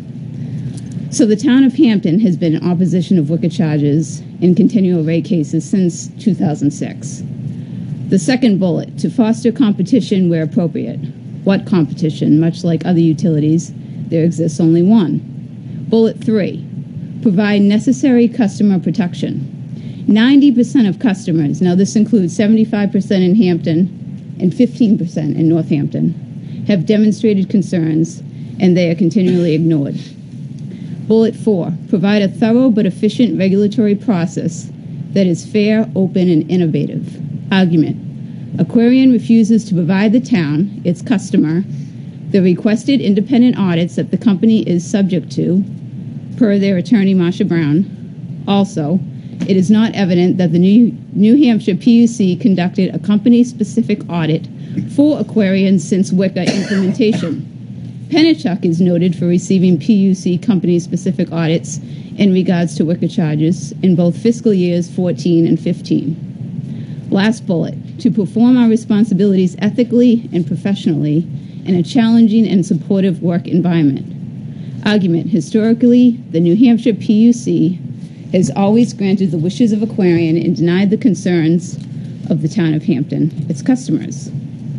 So the town of Hampton has been in opposition of WICA charges in continual rate cases since two thousand six. The second bullet, to foster competition where appropriate. What competition? Much like other utilities, there exists only one. Bullet three, provide necessary customer protection. ninety percent of customers, now this includes seventy-five percent in Hampton and fifteen percent in Northampton, have demonstrated concerns, and they are continually ignored. Bullet four, provide a thorough but efficient regulatory process that is fair, open, and innovative. Argument. Aquarian refuses to provide the town, its customer, the requested independent audits that the company is subject to, per their attorney, Marsha Brown. Also, it is not evident that the New, New Hampshire P U C conducted a company-specific audit for Aquarian since WICA implementation. Pennachuck is noted for receiving P U C company-specific audits in regards to WICA charges in both fiscal years fourteen and fifteen. Last bullet, to perform our responsibilities ethically and professionally in a challenging and supportive work environment. Argument, historically, the New Hampshire P U C has always granted the wishes of Aquarian and denied the concerns of the town of Hampton, its customers.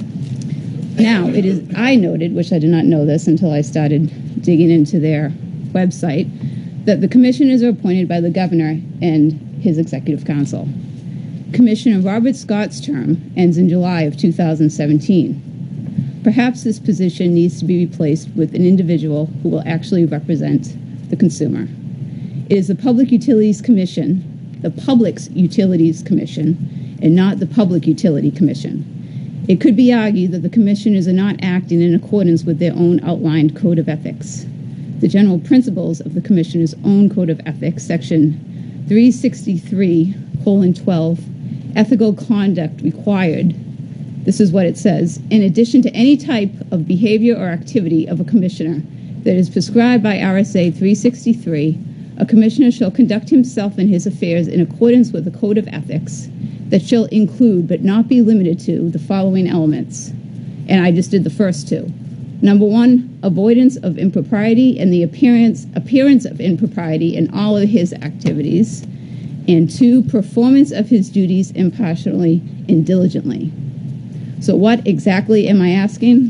Now, it is, I noted, which I did not know this until I started digging into their website, that the commissioners are appointed by the governor and his executive council. Commissioner Robert Scott's term ends in July of two thousand seventeen. Perhaps this position needs to be replaced with an individual who will actually represent the consumer. It is the Public Utilities Commission, the Public's Utilities Commission, and not the Public Utility Commission. It could be argued that the commissioners are not acting in accordance with their own outlined code of ethics. The general principles of the commissioner's own code of ethics, section three sixty-three colon twelve, ethical conduct required. This is what it says. In addition to any type of behavior or activity of a commissioner that is prescribed by R S A three sixty-three, a commissioner shall conduct himself and his affairs in accordance with the code of ethics that shall include but not be limited to the following elements. And I just did the first two. Number one, avoidance of impropriety and the appearance, appearance of impropriety in all of his activities. And two, performance of his duties impartially and diligently. So what exactly am I asking?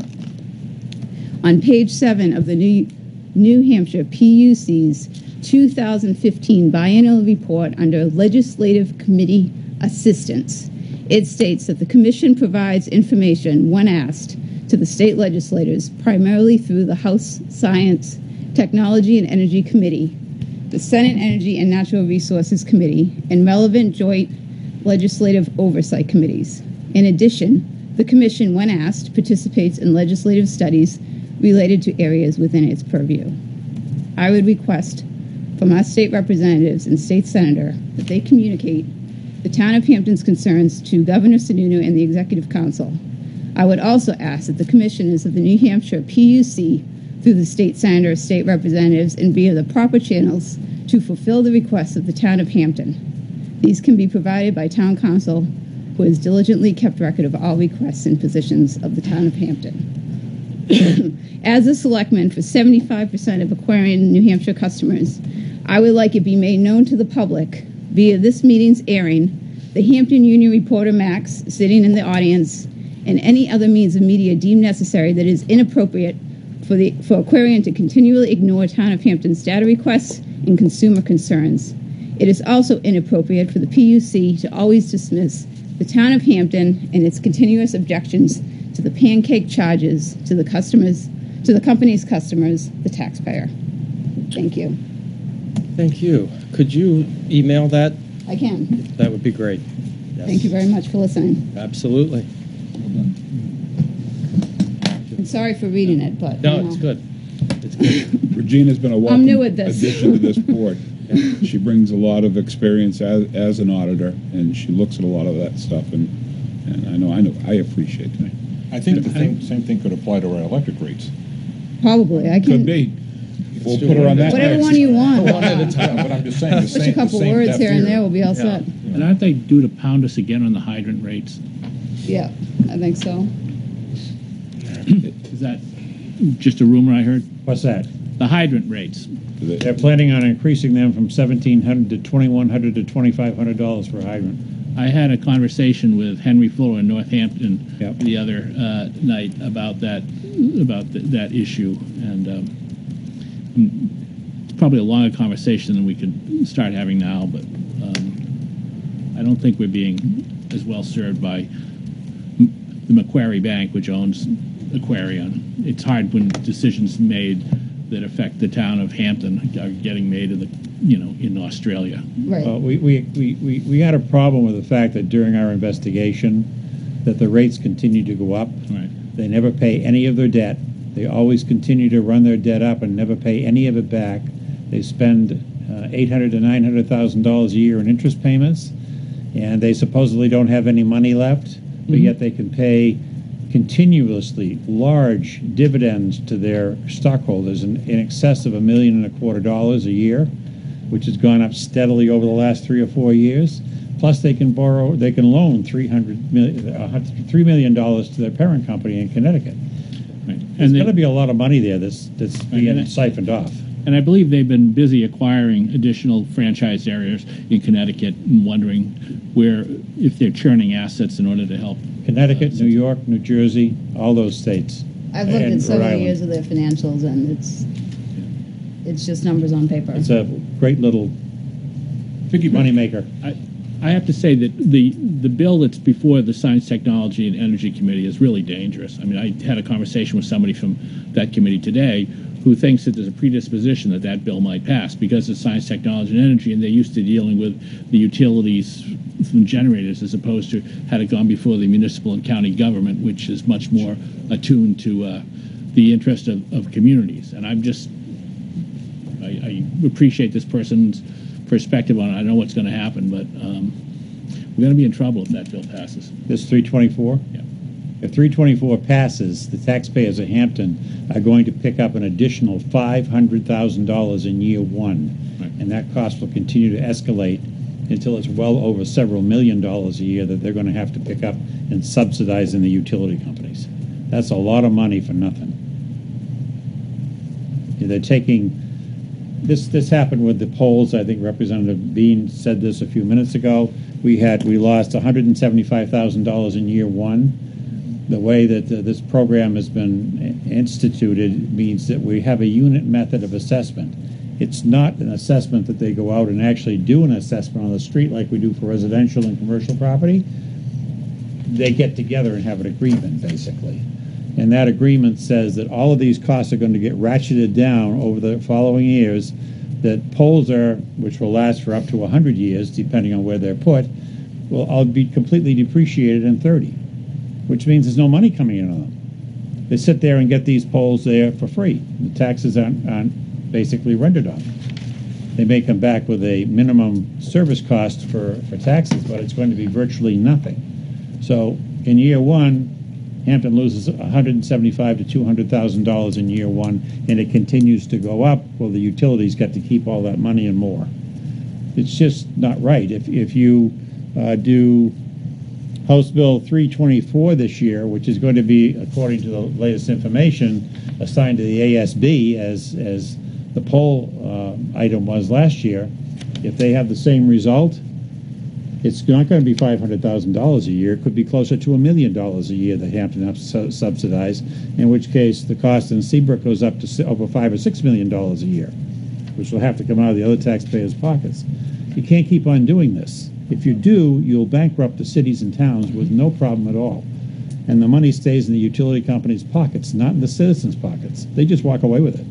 On page seven of the New, New Hampshire P U C's two thousand fifteen biennial report under Legislative Committee Assistance, it states that the Commission provides information when asked to the state legislators primarily through the House Science, Technology, and Energy Committee, the Senate Energy and Natural Resources Committee, and relevant joint legislative oversight committees. In addition, the Commission, when asked, participates in legislative studies related to areas within its purview. I would request from our state representatives and state senator that they communicate the town of Hampton's concerns to Governor Sununu and the Executive Council. I would also ask that the commissioners of the New Hampshire P U C, through the state senator, state representatives, and via the proper channels, to fulfill the requests of the town of Hampton. These can be provided by town council, who has diligently kept record of all requests and positions of the town of Hampton. As a selectman for seventy-five percent of Aquarian New Hampshire customers, I would like it be made known to the public via this meeting's airing, the Hampton Union reporter Max sitting in the audience, and any other means of media deemed necessary that is inappropriate for the for Aquarian to continually ignore town of Hampton's data requests and consumer concerns. It is also inappropriate for the P U C to always dismiss the town of Hampton and its continuous objections to the pancake charges to the customers, to the company's customers, the taxpayer. Thank you. Thank you. Could you email that? I can. That would be great. Yes. Thank you very much for listening. Absolutely. I'm sorry for reading it, but No, you know. it's good. It's good. Regina's been a welcome I'm new at this. addition to this board. She brings a lot of experience as, as an auditor, and she looks at a lot of that stuff, and, and I know I know I appreciate that. I think the same, same thing could apply to our electric rates. Probably. I can. Could be. We'll put her on that Whatever next. one you want. One at a time, but I'm just saying the Push same. a couple the same words depth here and there, we'll be all set. And aren't they due to pound us again on the hydrant rates? Yeah, I think so. Is that just a rumor I heard? What's that? The hydrant rates. They're planning on increasing them from seventeen hundred to twenty-one hundred to twenty-five hundred dollars for a hydrant. I had a conversation with Henry Fuller in Northampton Yep. the other uh, night about that about th- that issue, and um, mm, it's probably a longer conversation than we could start having now. But um, I don't think we're being as well served by M- the Macquarie Bank, which owns Aquarian. It's hard when decisions made that affect the town of Hampton are getting made in the you know in Australia. Right. Uh, we, we, we, we, we had a problem with the fact that during our investigation that the rates continue to go up. Right. They never pay any of their debt. They always continue to run their debt up and never pay any of it back. They spend uh, eight hundred to nine hundred thousand dollars a year in interest payments, and they supposedly don't have any money left, but Mm-hmm. yet they can pay continuously large dividends to their stockholders in, in excess of a million and a quarter dollars a year, which has gone up steadily over the last three or four years. Plus, they can borrow, they can loan three hundred million, uh, three million dollars to their parent company in Connecticut. Right. There's And got to they- be a lot of money there that's that's being and it- siphoned off. And I believe they've been busy acquiring additional franchise areas in Connecticut and wondering where, if they're churning assets in order to help. Connecticut, New York, New Jersey, all those states. I've looked And at several Rhode Island. years of their financials, and it's it's just numbers on paper. It's a great little Piggy bank. moneymaker. I, I have to say that the the bill that's before the Science, Technology, and Energy Committee is really dangerous. I mean, I had a conversation with somebody from that committee today who thinks that there's a predisposition that that bill might pass because of Science, Technology, and Energy, and they're used to dealing with the utilities from generators as opposed to had it gone before the municipal and county government, which is much more attuned to uh, the interest of, of communities. And I'm just, I, I appreciate this person's perspective on it. I know what's going to happen, but um, we're going to be in trouble if that bill passes. This three twenty-four? Yeah. If three twenty-four passes, the taxpayers of Hampton are going to pick up an additional five hundred thousand dollars in year one. Right. And that cost will continue to escalate until it's well over several million dollars a year that they're going to have to pick up and subsidize in the utility companies. That's a lot of money for nothing. They're taking, this this happened with the polls. I think Representative Bean said this a few minutes ago. We had, we lost one hundred seventy-five thousand dollars in year one. The way that uh, this program has been instituted means that we have a unit method of assessment. It's not an assessment that they go out and actually do an assessment on the street like we do for residential and commercial property. They get together and have an agreement, basically. And that agreement says that all of these costs are going to get ratcheted down over the following years, that poles are, which will last for up to one hundred years, depending on where they're put, will all be completely depreciated in thirty, which means there's no money coming in on them. They sit there and get these poles there for free. The taxes aren't, aren't basically rendered on them. They may come back with a minimum service cost for, for taxes, but it's going to be virtually nothing. So in year one, Hampton loses one hundred seventy-five to two hundred thousand dollars in year one, and it continues to go up. Well, the utilities got to keep all that money and more. It's just not right. If if you uh, do House Bill three twenty-four this year, which is going to be, according to the latest information, assigned to the A S B as as the poll uh, item was last year, if they have the same result, it's not going to be five hundred thousand dollars a year. It could be closer to a million dollars a year that Hampton has to subsidize, in which case the cost in Seabrook goes up to over five or six million dollars a year, which will have to come out of the other taxpayers' pockets. You can't keep on doing this. If you do, you'll bankrupt the cities and towns with no problem at all. And the money stays in the utility company's pockets, not in the citizens' pockets. They just walk away with it.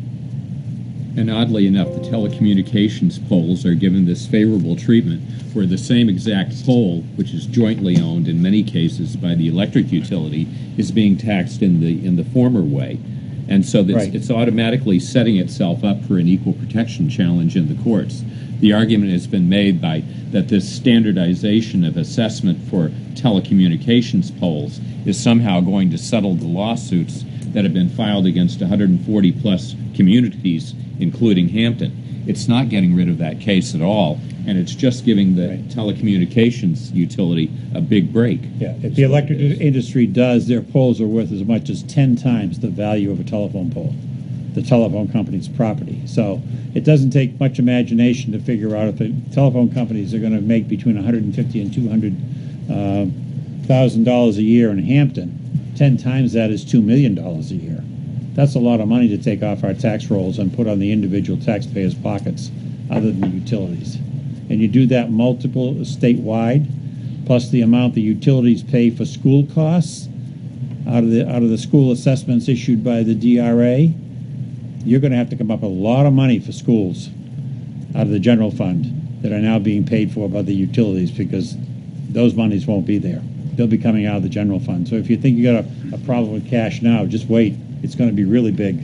And oddly enough, the telecommunications poles are given this favorable treatment where the same exact pole, which is jointly owned in many cases by the electric utility, is being taxed in the in the former way. And so it's, Right. it's automatically setting itself up for an equal protection challenge in the courts. The argument has been made by that this standardization of assessment for telecommunications poles is somehow going to settle the lawsuits that have been filed against one hundred forty plus communities, including Hampton. It's not getting rid of that case at all, and it's just giving the Right. telecommunications utility a big break. Yeah, if the electric industry does, their poles are worth as much as ten times the value of a telephone pole, the telephone company's property. So it doesn't take much imagination to figure out if the telephone companies are going to make between one hundred fifty and two hundred thousand dollars a year in Hampton. Ten times that is two million dollars a year. That's a lot of money to take off our tax rolls and put on the individual taxpayers' pockets, other than the utilities. And you do that multiple statewide, plus the amount the utilities pay for school costs out of the out of the school assessments issued by the D R A. You're going to have to come up with a lot of money for schools out of the general fund that are now being paid for by the utilities, because those monies won't be there. They'll be coming out of the general fund. So if you think you got a, a problem with cash now, just wait. It's going to be really big.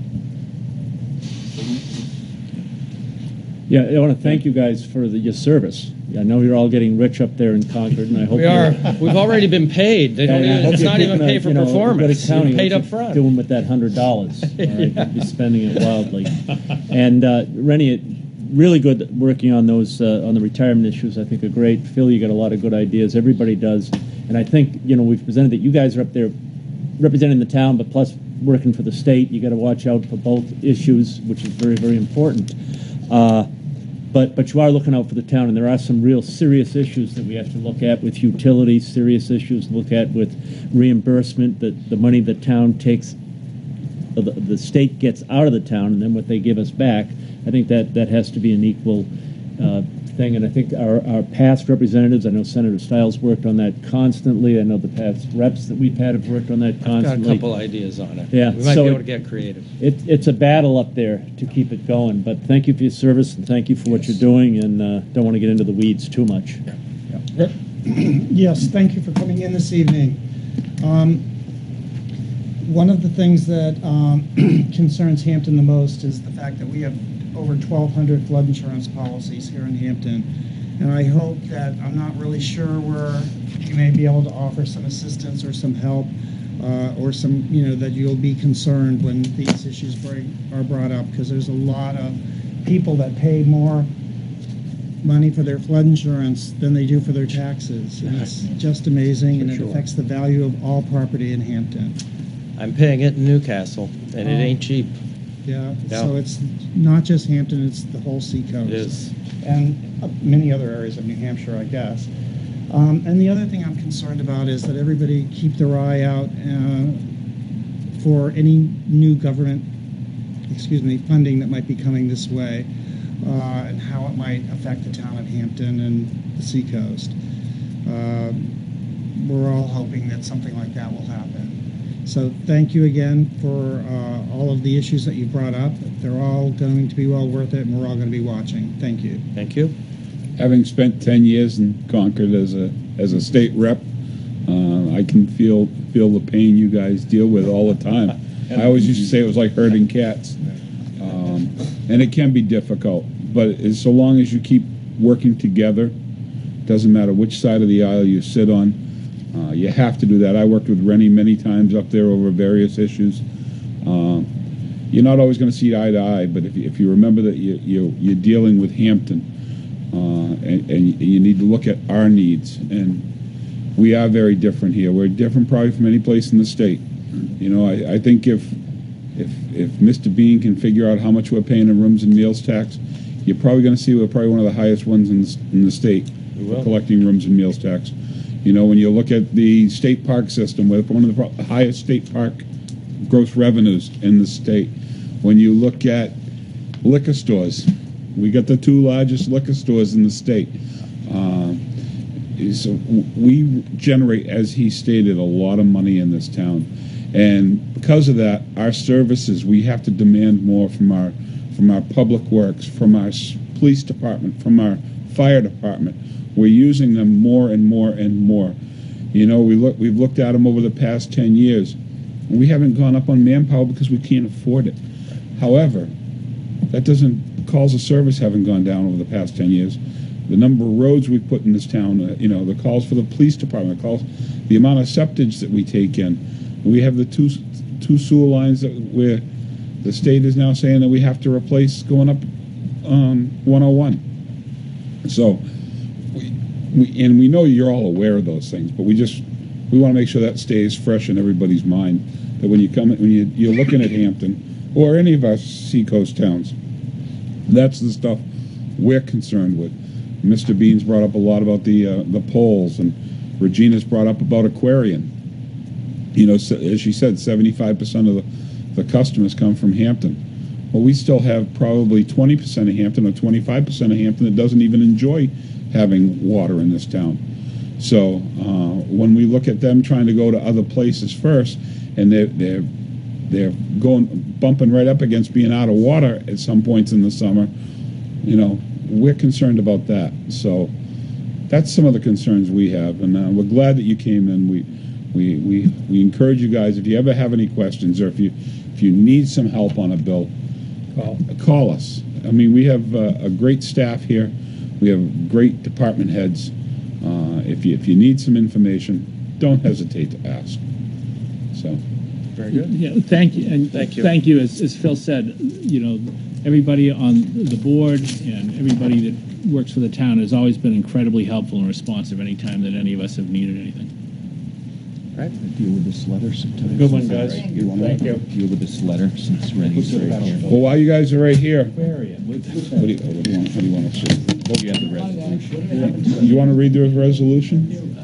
Yeah, I want to thank you guys for the, your service. I know you're all getting rich up there in Concord, and I hope We are. you're- We've already been paid. They don't And I even, hope it's you're not even picking pay a- for you know, performance. You're You're paid what up you're front. Doing with that hundred dollars, all right? You'll be spending it wildly. And uh, Rennie, it- really good working on those uh, on the retirement issues. I think are great. Phil, you got a lot of good ideas. Everybody does, and I think you know we've presented that you guys are up there representing the town, but plus working for the state. You got to watch out for both issues, which is very very important. Uh, But but you are looking out for the town, and there are some real serious issues that we have to look at with utilities, serious issues to look at with reimbursement, that the money the town takes, uh, the, the state gets out of the town, and then what they give us back. I think that, that has to be an equal uh, thing, and I think our, our past representatives, I know Senator Stiles worked on that constantly. I know the past reps that we've had have worked on that I've got a constantly. couple ideas on it. Yeah, We might so be able it- to get creative. It, it's a battle up there to keep it going, but thank you for your service and thank you for what you're doing, and uh, don't want to get into the weeds too much. Yes, thank you for coming in this evening. Um, One of the things that um, concerns Hampton the most is the fact that we have over twelve hundred flood insurance policies here in Hampton. And I hope that, I'm not really sure where you may be able to offer some assistance or some help, uh, or some, you know, that you'll be concerned when these issues bring, are brought up, because there's a lot of people that pay more money for their flood insurance than they do for their taxes. And it's just amazing, and it affects the value of all property in Hampton. I'm paying it in Newcastle, and it Oh. ain't cheap. Yeah, Yeah. so it's not just Hampton, it's the whole seacoast. It is. And uh, many other areas of New Hampshire, I guess. Um, and the other thing I'm concerned about is that everybody keep their eye out uh, for any new government, excuse me, funding that might be coming this way, uh, and how it might affect the town of Hampton and the seacoast. Uh, we're all hoping that something like that will happen. So thank you again for uh, all of the issues that you brought up. They're all going to be well worth it, and we're all going to be watching. Thank you. Thank you. Having spent ten years in Concord as a as a state rep, uh, I can feel feel the pain you guys deal with all the time. I always used to say it was like herding cats, um, and it can be difficult. But as so long as you keep working together, doesn't matter which side of the aisle you sit on. Uh, you have to do that. I worked with Rennie many times up there over various issues. Um, you're not always going to see eye to eye, but if you, if you remember that you, you, you're dealing with Hampton, uh, and, and you need to look at our needs, and we are very different here. We're different probably from any place in the state. You know, I, I think if if if Mister Bean can figure out how much we're paying in rooms and meals tax, you're probably going to see we're probably one of the highest ones in the, in the state for collecting rooms and meals tax. You know, when you look at the state park system, we're one of the pro- highest state park gross revenues in the state. When you look at liquor stores, we got the two largest liquor stores in the state. Um, so we generate, as he stated, a lot of money in this town, and because of that, our services, we have to demand more from our from our public works, from our s- police department, from our fire department. We're using them more and more and more. You know, we look, we've looked at them over the past ten years. And we haven't gone up on manpower because we can't afford it. However, that doesn't, calls of service haven't gone down over the past ten years. The number of roads we've put in this town, uh, you know, the calls for the police department, the calls, the amount of septage that we take in. We have the two two sewer lines that where the state is now saying that we have to replace going up um, one oh one. So, we, we, and we know you're all aware of those things, but we just, we want to make sure that stays fresh in everybody's mind, that when you come, when you, you're looking at Hampton, or any of our seacoast towns, that's the stuff we're concerned with. Mister Bean's brought up a lot about the uh, the polls, and Regina's brought up about Aquarian. You know, so, as she said, seventy-five percent of the, the customers come from Hampton. Well, we still have probably twenty percent of Hampton or twenty-five percent of Hampton that doesn't even enjoy having water in this town. So uh, when we look at them trying to go to other places first, and they're, they're, they're going bumping right up against being out of water at some points in the summer, you know, we're concerned about that. So that's some of the concerns we have, and uh, we're glad that you came in. We, we, we, we encourage you guys, if you ever have any questions, or if you, if you need some help on a bill, call, call us. I mean, we have uh, a great staff here. We have great department heads. Uh, if you if you need some information, don't hesitate to ask. So, very good. Yeah, thank you, and Thank you. Thank you. As, as Phil said, you know, everybody on the board and everybody that works for the town has always been incredibly helpful and responsive any time that any of us have needed anything. Right. Deal with this letter sometimes. Good one, guys. You want Thank to you. deal with this letter since Rennie's right here. well, while you guys are right here, Aquarian. what do you, what do you want? What do you want to say? Oh, yeah, the resolution. You want to read the resolution?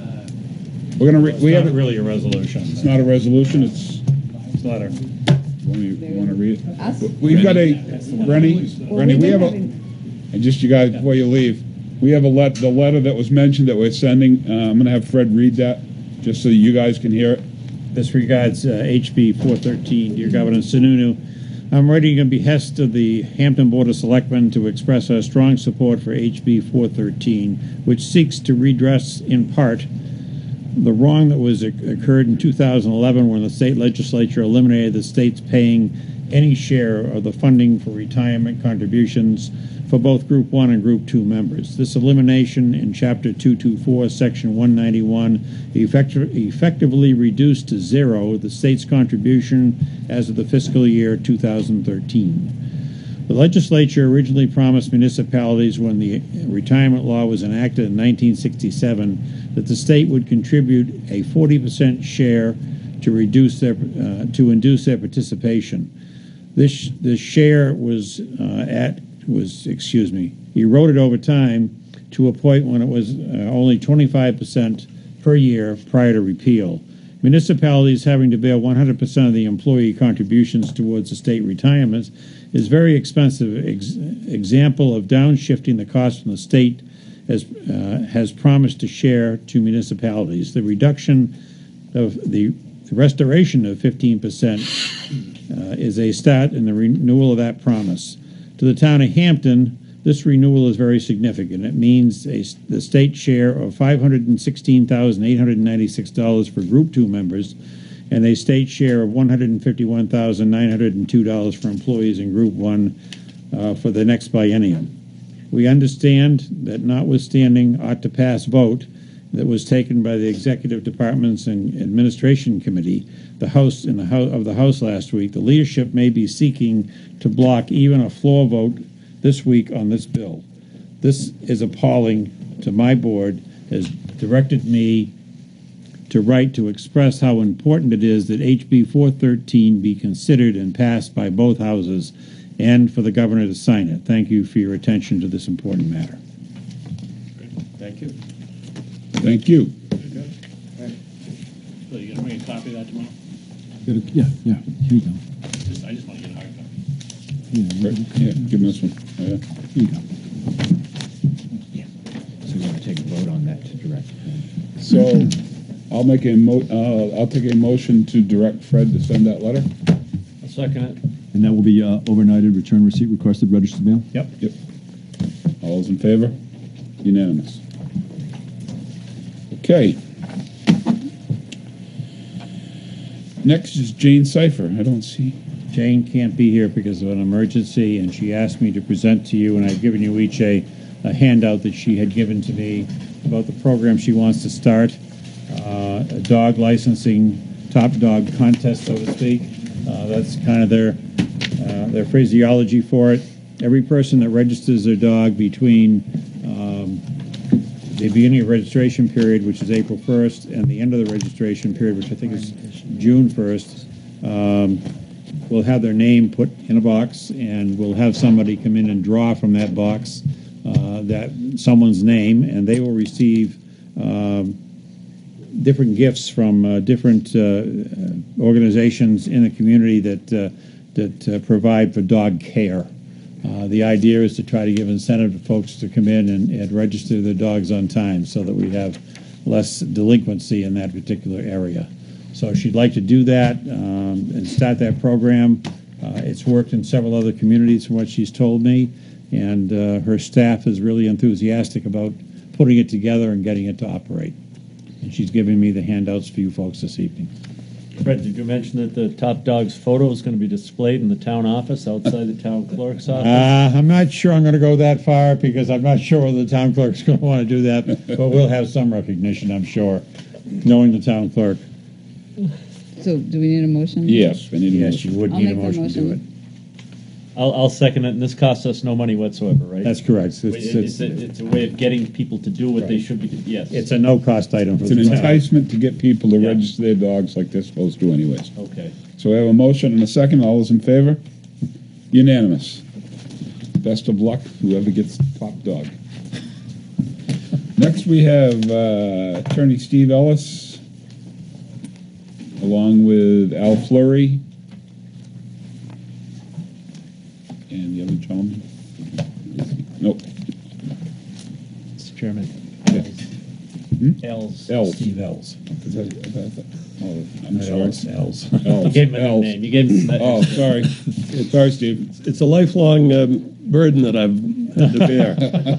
We're gonna. Re- we have. really a resolution. It's not a resolution. It's. It's a letter. You want to read Us? it? We've got a Rennie. Rennie, we have a. And just you guys before you leave, we have a let, the letter that was mentioned that we're sending. Uh, I'm going to have Fred read that, just so you guys can hear it. This regards uh, H B four thirteen. Dear Governor Sununu, I'm writing on behest of the Hampton Board of Selectmen to express our strong support for H B four thirteen, which seeks to redress, in part, the wrong that was occurred in two thousand eleven when the state legislature eliminated the states paying any share of the funding for retirement contributions for both Group one and Group two members. This elimination in Chapter two twenty-four, Section one ninety-one, effective, effectively reduced to zero the state's contribution as of the fiscal year two thousand thirteen. The legislature originally promised municipalities when the retirement law was enacted in nineteen sixty-seven that the state would contribute a forty percent share to reduce their uh, to induce their participation. This this share was uh, at was excuse me eroded over time to a point when it was uh, only twenty-five percent per year prior to repeal. Municipalities having to bear one hundred percent of the employee contributions towards the state retirements is very expensive. Ex- example of downshifting the cost from the state as uh, has promised to share to municipalities. The reduction of the, the restoration of fifteen percent uh, is a start in the renewal of that promise. To the town of Hampton, this renewal is very significant. It means a, the state share of five hundred sixteen thousand eight hundred ninety-six dollars for Group two members and a state share of one hundred fifty-one thousand nine hundred two dollars for employees in Group one uh, for the next biennium. We understand that notwithstanding ought-to-pass vote that was taken by the Executive Departments and Administration Committee the House in the House of the House last week, the leadership may be seeking to block even a floor vote this week on this bill. This is appalling to my board, has directed me to write to express how important it is that H B four thirteen be considered and passed by both houses and for the governor to sign it. Thank you for your attention to this important matter. Thank you. Thank you. So you gonna bring a copy of that tomorrow? Yeah, yeah, here you go. Just, I just want to get a hard copy. Yeah, Yeah, give him this one. Oh, yeah. here you go. So you're going to take a vote on that to direct. So I'll make a mo, uh, I'll take a motion to direct Fred to send that letter. I'll second it. And that will be uh, overnighted, return receipt requested, registered mail? Yep. Yep. All those in favor? Unanimous. Okay. Next is Jane Cipher. I don't see. Jane can't be here because of an emergency, and she asked me to present to you, and I've given you each a, a handout that she had given to me about the program she wants to start, uh, a dog licensing top dog contest, so to speak. Uh, that's kind of their uh, their phraseology for it. Every person that registers their dog between um, the beginning of registration period, which is April first, and the end of the registration period, which I think is June first, um, will have their name put in a box, and we'll have somebody come in and draw from that box uh, that someone's name, and they will receive um, different gifts from uh, different uh, organizations in the community that uh, that uh, provide for dog care. Uh, the idea is to try to give incentive to folks to come in and, and register their dogs on time so that we have less delinquency in that particular area. So she'd like to do that um, and start that program. Uh, it's worked in several other communities from what she's told me, and uh, her staff is really enthusiastic about putting it together and getting it to operate. And she's giving me the handouts for you folks this evening. Fred, did you mention that the top dog's photo is going to be displayed in the town office outside the town clerk's office? Uh, I'm not sure I'm going to go that far because I'm not sure whether the town clerk's going to want to do that, but we'll have some recognition, I'm sure, knowing the town clerk. So do we need a motion? Yes, we need a Yes, motion. you would I'll need a make the motion to do it. motion. I'll, I'll second it, and this costs us no money whatsoever, right? That's correct. It's, It's, it's, a, it's a way of getting people to do what they should be doing. Yes. it's a no-cost item for It's an the town. enticement to get people to Yeah. register their dogs like they're supposed to anyways. Okay. So we have a motion and a second. All those in favor? Unanimous. Best of luck, whoever gets top dog. Next we have uh, Attorney Steve Ellis, along with Al Fleury and the other gentleman. Nope. Chairman. L's. L's. Steve Ells. Is that- is that- Oh, I'm sorry. Ells. Ells. Ells. You gave him a Ells. name. You gave him a Oh, sorry. Yeah, Sorry, Steve. It's a lifelong um, burden that I've had to bear.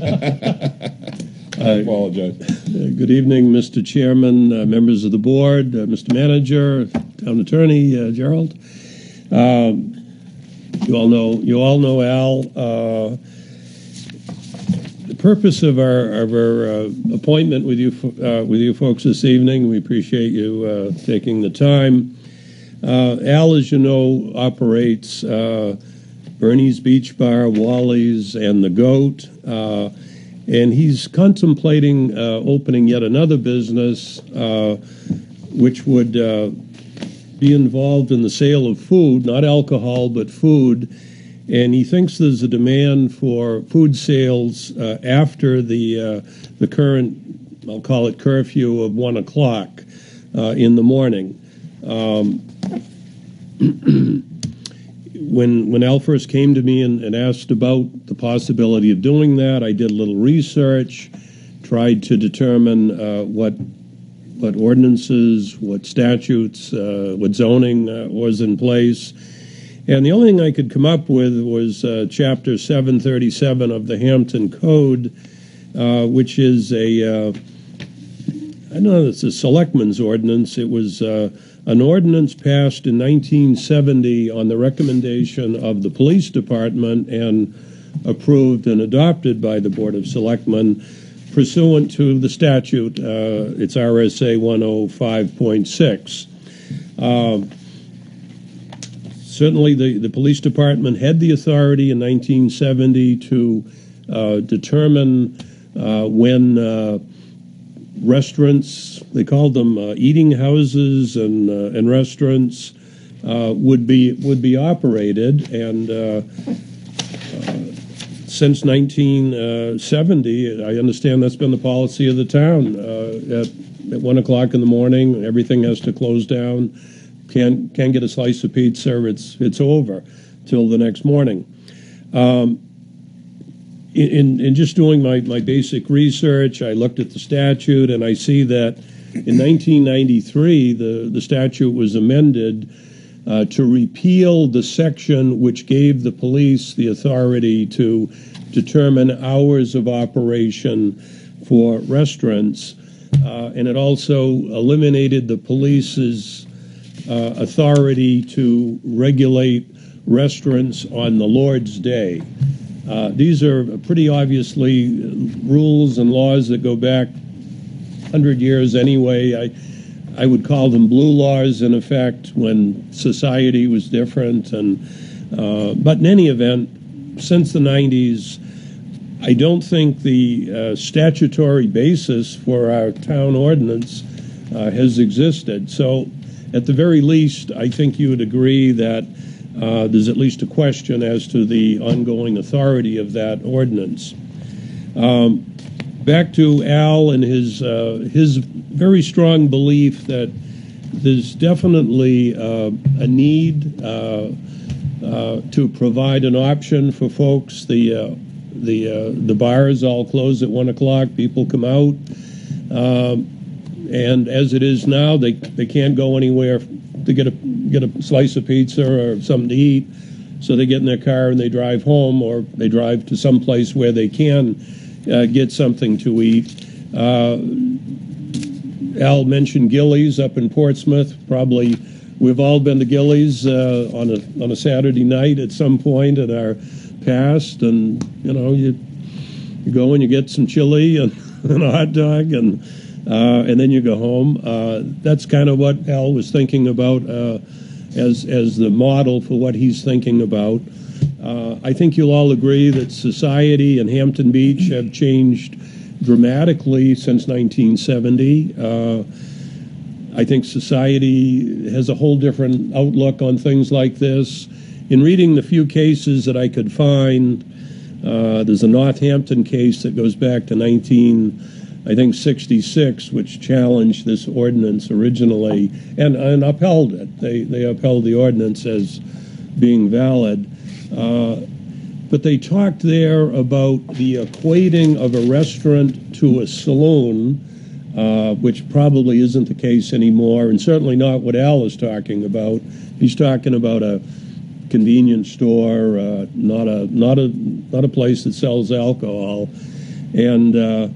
I apologize. Uh, Good evening, Mister Chairman, uh, members of the board, uh, Mister Manager, Town Attorney uh, Gerald. Um, you all know you all know Al. Uh, the purpose of our of our uh, appointment with you fo- uh, with you folks this evening, we appreciate you uh, taking the time. Uh, Al, as you know, operates uh, Bernie's Beach Bar, Wally's, and the Goat. Uh, And he's contemplating uh, opening yet another business, uh, which would uh, be involved in the sale of food, not alcohol, but food. And he thinks there's a demand for food sales uh, after the uh, the current, I'll call it curfew of one o'clock uh, in the morning. Um, When when Al first came to me and, and asked about the possibility of doing that, I did a little research, tried to determine uh, what what ordinances, what statutes, uh, what zoning uh, was in place, and the only thing I could come up with was uh, Chapter seven thirty-seven of the Hampton Code, uh, which is a uh, I don't know, it's a selectman's ordinance. It was uh, an ordinance passed in nineteen seventy on the recommendation of the police department and approved and adopted by the Board of Selectmen pursuant to the statute. Uh, it's R S A one oh five point six. Uh, certainly the, the police department had the authority in nineteen seventy to uh, determine uh, when uh, restaurants, they called them uh, eating houses and uh, and restaurants, uh, would be would be operated. And uh, uh, since nineteen seventy, I understand that's been the policy of the town. Uh, at, at one o'clock in the morning, everything has to close down. Can't can't get a slice of pizza. It's it's over till the next morning. Um, In, in just doing my, my basic research, I looked at the statute and I see that in nineteen ninety-three, the, the statute was amended uh, to repeal the section which gave the police the authority to determine hours of operation for restaurants. Uh, and it also eliminated the police's uh, authority to regulate restaurants on the Lord's Day. Uh, these are pretty obviously rules and laws that go back one hundred years anyway. I, I would call them blue laws, in effect, when society was different. And uh, but in any event, since the nineties, I don't think the uh, statutory basis for our town ordinance uh, has existed. So at the very least, I think you would agree that Uh, there's at least a question as to the ongoing authority of that ordinance. Um, back to Al and his uh, his very strong belief that there's definitely uh, a need uh, uh, to provide an option for folks. The uh, the uh, the bars all close at one o'clock. People come out, um, and as it is now, they they can't go anywhere to get a get a slice of pizza or something to eat, so they get in their car and they drive home, or they drive to some place where they can uh, get something to eat. Uh, Al mentioned Gillies up in Portsmouth. Probably we've all been to Gillies uh, on a on a Saturday night at some point in our past, and you know you you go and you get some chili and, and a hot dog and. Uh, and then you go home. Uh, that's kind of what Al was thinking about uh, as as the model for what he's thinking about. Uh, I think you'll all agree that society and Hampton Beach have changed dramatically since nineteen seventy. Uh, I think society has a whole different outlook on things like this. In reading the few cases that I could find, uh, there's a Northampton case that goes back to nineteen. I think sixty-six, which challenged this ordinance originally and, and upheld it. They they upheld the ordinance as being valid. Uh, but they talked there about the equating of a restaurant to a saloon, uh, which probably isn't the case anymore, and certainly not what Al is talking about. He's talking about a convenience store, uh, not a not a not a place that sells alcohol, and. Uh,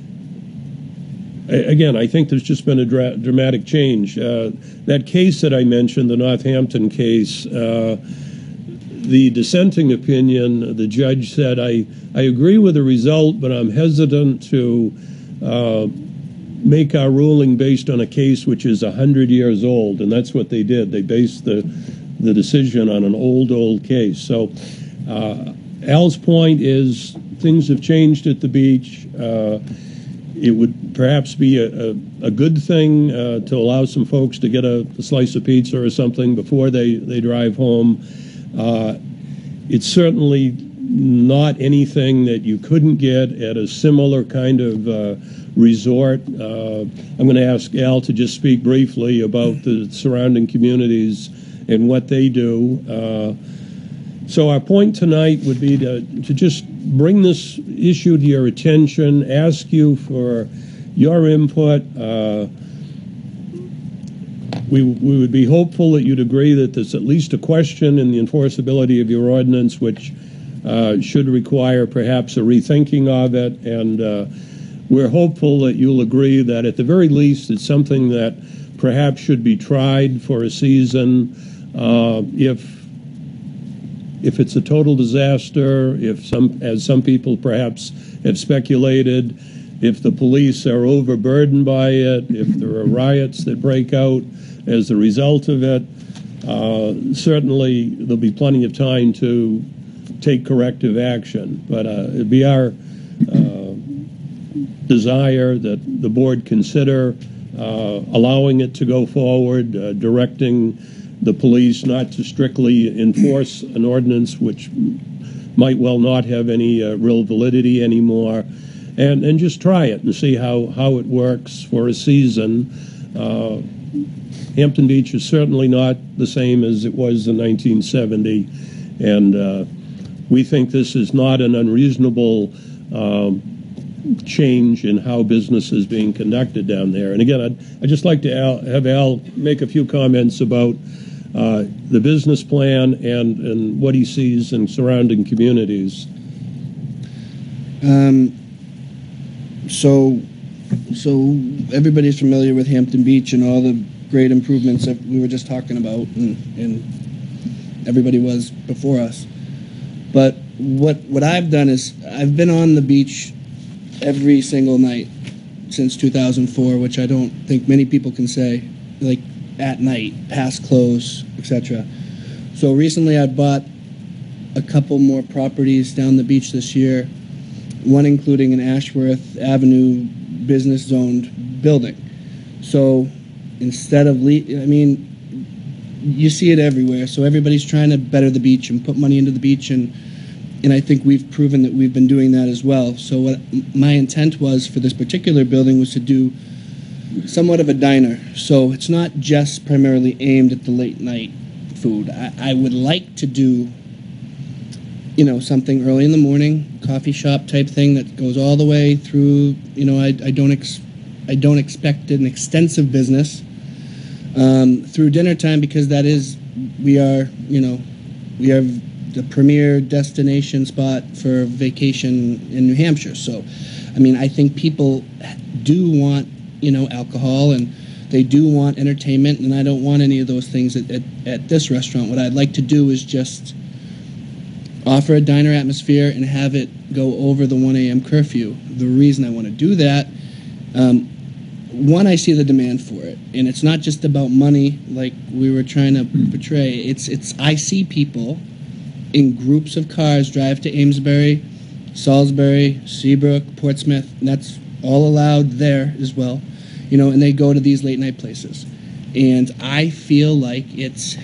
Again, I think there's just been a dra- dramatic change. Uh, that case that I mentioned, the Northampton case, uh, the dissenting opinion, the judge said, I, I agree with the result, but I'm hesitant to uh, make our ruling based on a case which is one hundred years old, and that's what they did. They based the, the decision on an old, old case. So uh, Al's point is things have changed at the beach. Uh, It would perhaps be a, a, a good thing uh, to allow some folks to get a, a slice of pizza or something before they, they drive home. Uh, it's certainly not anything that you couldn't get at a similar kind of uh, resort. Uh, I'm going to ask Al to just speak briefly about the surrounding communities and what they do. Uh, So our point tonight would be to, to just bring this issue to your attention, ask you for your input. Uh, we, we would be hopeful that you'd agree that there's at least a question in the enforceability of your ordinance, which uh, should require perhaps a rethinking of it. And uh, we're hopeful that you'll agree that at the very least it's something that perhaps should be tried for a season. Uh, if If it's a total disaster, if some, as some people perhaps have speculated, if the police are overburdened by it, if there are riots that break out as a result of it, uh, certainly there'll be plenty of time to take corrective action. But uh, it'd be our uh, desire that the board consider uh, allowing it to go forward, uh, directing the police not to strictly enforce an ordinance which might well not have any uh, real validity anymore, and, and just try it and see how, how it works for a season. Uh, Hampton Beach is certainly not the same as it was in nineteen seventy, and uh, we think this is not an unreasonable um, change in how business is being conducted down there. And again, I'd, I'd just like to Al, have Al make a few comments about Uh, the business plan and, and what he sees in surrounding communities. Um, so, so everybody's familiar with Hampton Beach and all the great improvements that we were just talking about, and, and everybody was before us. But what what I've done is I've been on the beach every single night since two thousand four, which I don't think many people can say, like at night, past close, et cetera. So recently I bought a couple more properties down the beach this year, one including an Ashworth Avenue business-zoned building. So instead of, le- I mean, you see it everywhere, so everybody's trying to better the beach and put money into the beach, and and I think we've proven that we've been doing that as well. So what my intent was for this particular building was to do somewhat of a diner. So it's not just primarily aimed at the late night food. I, I would like to do, you know, something early in the morning, coffee shop type thing that goes all the way through. You know, I, I don't ex, I don't expect an extensive business um, through dinner time, because that is, we are, you know, we are the premier destination spot for vacation in New Hampshire. So, I mean, I think people do want, you know, alcohol, and they do want entertainment, and I don't want any of those things at, at, at this restaurant. What I'd like to do is just offer a diner atmosphere and have it go over the one a.m. curfew. The reason I want to do that, um, one, I see the demand for it, and it's not just about money like we were trying to portray. It's, it's I see people in groups of cars drive to Amesbury, Salisbury, Seabrook, Portsmouth, and that's all allowed there as well, you know, and they go to these late night places, and I feel like it's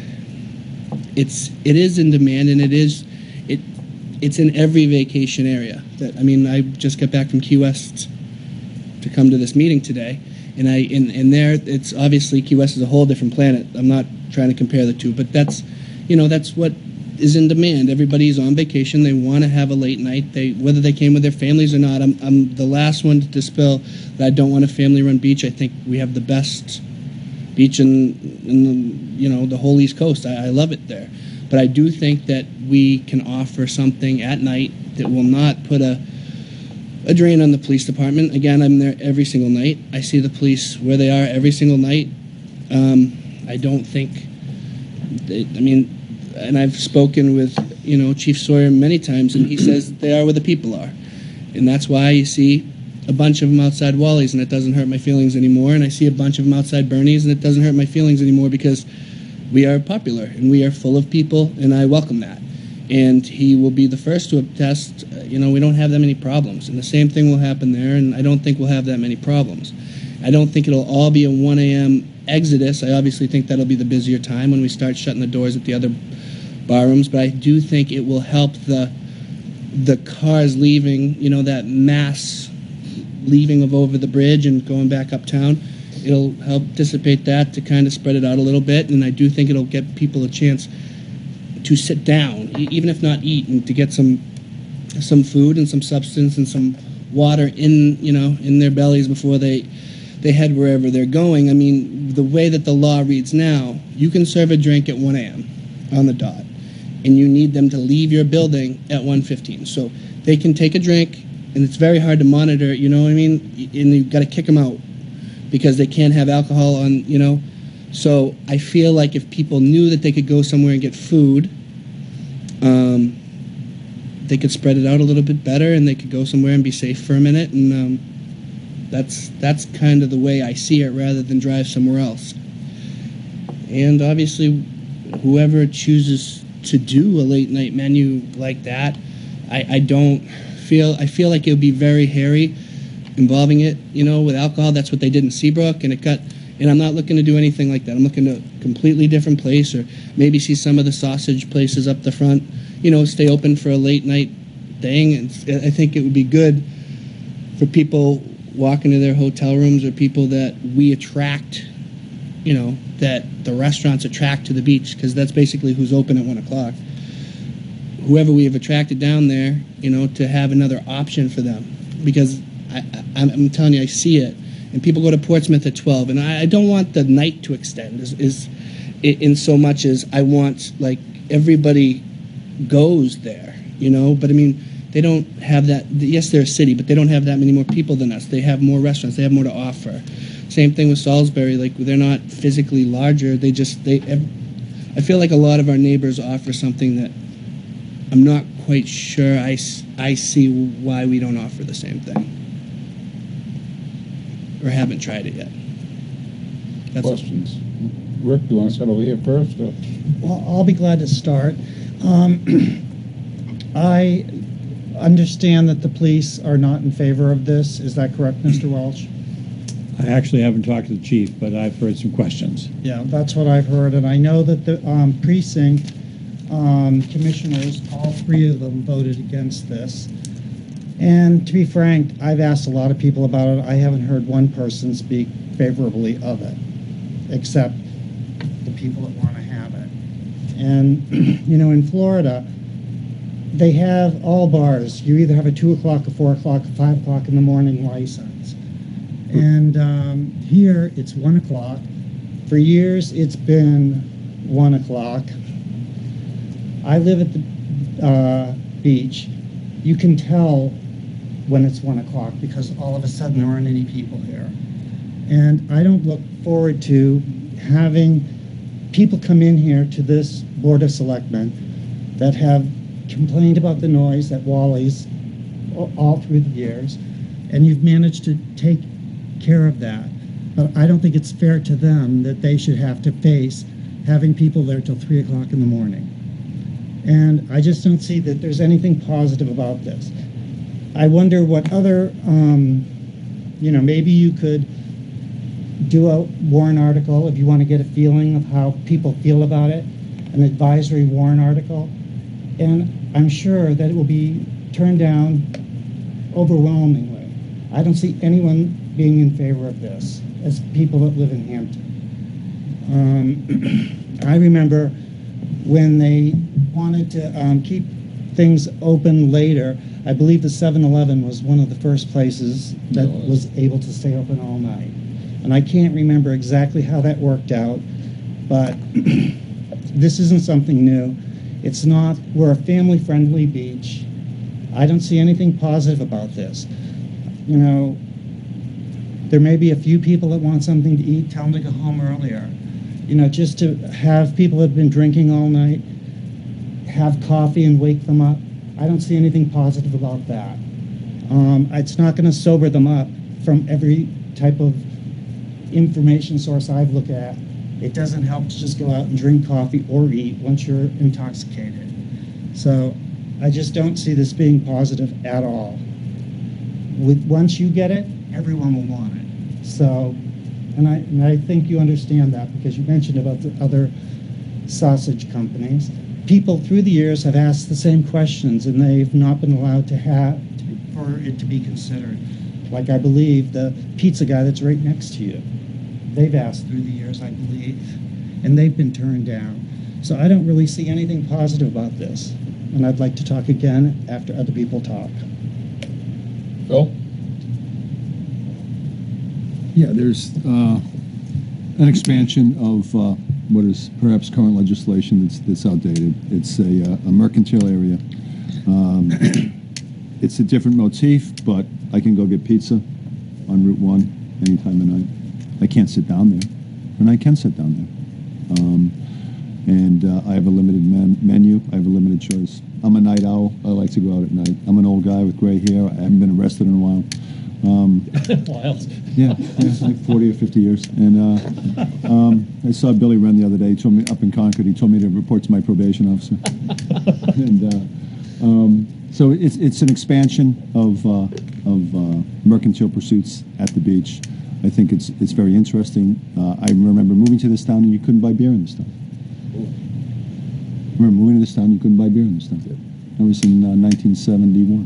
it's it is in demand, and it is it it's in every vacation area. That I mean, I just got back from Key West to come to this meeting today, and I and, and there it's obviously Key West is a whole different planet. I'm not trying to compare the two, but that's you know that's what is in demand. Everybody's on vacation. They want to have a late night. They whether they came with their families or not. I'm I'm the last one to dispel that I don't want a family-run beach. I think we have the best beach in in the, you know, the whole East Coast. I, I love it there, but I do think that we can offer something at night that will not put a a drain on the police department. Again, I'm there every single night. I see the police where they are every single night. Um, I don't think. They, I mean. And I've spoken with, you know, Chief Sawyer many times, and he says they are where the people are. And that's why you see a bunch of them outside Wally's, and it doesn't hurt my feelings anymore. And I see a bunch of them outside Bernie's, and it doesn't hurt my feelings anymore because we are popular, and we are full of people, and I welcome that. And he will be the first to attest, uh, you know, we don't have that many problems. And the same thing will happen there, and I don't think we'll have that many problems. I don't think it'll all be a one a m exodus. I obviously think that'll be the busier time when we start shutting the doors at the other barrooms, but I do think it will help the the cars leaving, you know, that mass leaving of over the bridge and going back uptown. It'll help dissipate that to kind of spread it out a little bit, and I do think it'll get people a chance to sit down, e- even if not eat, and to get some some food and some substance and some water in, you know, in their bellies before they they head wherever they're going. I mean, the way that the law reads now, you can serve a drink at one a m on the dot, and you need them to leave your building at one fifteen. So they can take a drink, and it's very hard to monitor, you know what I mean? And you've got to kick them out because they can't have alcohol on, you know? So I feel like if people knew that they could go somewhere and get food, um, they could spread it out a little bit better, and they could go somewhere and be safe for a minute, and um, that's that's kind of the way I see it rather than drive somewhere else. And obviously, whoever chooses to do a late night menu like that, I, I don't feel I feel like it would be very hairy involving it, you know, with alcohol. That's what they did in Seabrook, and it got. And I'm not looking to do anything like that. I'm looking to a completely different place, or maybe see some of the sausage places up the front, you know, stay open for a late night thing. And I think it would be good for people walking to their hotel rooms, or people that we attract, you know, that the restaurants attract to the beach, because that's basically who's open at one o'clock. Whoever we have attracted down there, you know, to have another option for them, because I, I, I'm telling you, I see it. And people go to Portsmouth at twelve, and I, I don't want the night to extend is, is in so much as I want, like, everybody goes there, you know. But I mean, they don't have that. Yes, they're a city, but they don't have that many more people than us. They have more restaurants. They have more to offer. Same thing with Salisbury. Like, they're not physically larger. They just they. I feel like a lot of our neighbors offer something that I'm not quite sure I, I see why we don't offer the same thing. Or haven't tried it yet. That's Questions? Rick, do you want to start over here first? Or? Well, I'll be glad to start. Um, I understand that the police are not in favor of this. Is that correct, Mister Welch? I actually haven't talked to the chief, but I've heard some questions. Yeah, that's what I've heard, and I know that the um, precinct um, commissioners, all three of them, voted against this. And to be frank, I've asked a lot of people about it. I haven't heard one person speak favorably of it, except the people that want to have it. And, you know, in Florida, they have all bars. You either have a two o'clock, a four o'clock, a five o'clock in the morning license. And um, here, it's one o'clock. For years, it's been one o'clock. I live at the uh, beach. You can tell when it's one o'clock because all of a sudden there aren't any people here. And I don't look forward to having people come in here to this Board of Selectmen that have complained about the noise at Wally's all through the years, and you've managed to take care of that. But I don't think it's fair to them that they should have to face having people there till three o'clock in the morning. And I just don't see that there's anything positive about this. I wonder what other, um, you know, maybe you could do a warrant article if you want to get a feeling of how people feel about it, an advisory warrant article. And I'm sure that it will be turned down overwhelmingly. I don't see anyone being in favor of this as people that live in Hampton. Um, I remember when they wanted to um, keep things open later, I believe the seven eleven was one of the first places that was able to stay open all night. And I can't remember exactly how that worked out, but this isn't something new. It's not, we're a family-friendly beach. I don't see anything positive about this. You know, there may be a few people that want something to eat, tell them to go home earlier. You know, just to have people that have been drinking all night have coffee and wake them up. I don't see anything positive about that. Um, it's not going to sober them up from every type of information source I've looked at. It doesn't help to just go out and drink coffee or eat once you're intoxicated. So I just don't see this being positive at all. With, once you get it, everyone will want it. So, and I, and I think you understand that because you mentioned about the other sausage companies. People through the years have asked the same questions and they've not been allowed to have, to, for it to be considered. Like I believe the pizza guy that's right next to you. They've asked through the years, I believe, and they've been turned down. So I don't really see anything positive about this. And I'd like to talk again after other people talk. Phil? Yeah, there's uh, an expansion of uh, what is perhaps current legislation that's, that's outdated. It's a, uh, a mercantile area. Um, it's a different motif, but I can go get pizza on Route one any time of night. I can't sit down there, and I can sit down there. Um, and uh, I have a limited men menu. I have a limited choice. I'm a night owl. I like to go out at night. I'm an old guy with gray hair. I haven't been arrested in a while. Um, Wild. Yeah, yeah, like forty or fifty years. And uh, um, I saw Billy Wren the other day. He told me up in Concord. He told me to report to my probation officer. and uh, um, so it's it's an expansion of uh, of uh, mercantile pursuits at the beach. I think it's it's very interesting. Uh, I remember moving to this town and you couldn't buy beer in this town. I remember moving to this town, you couldn't buy beer in this town. That was in uh, nineteen seventy-one.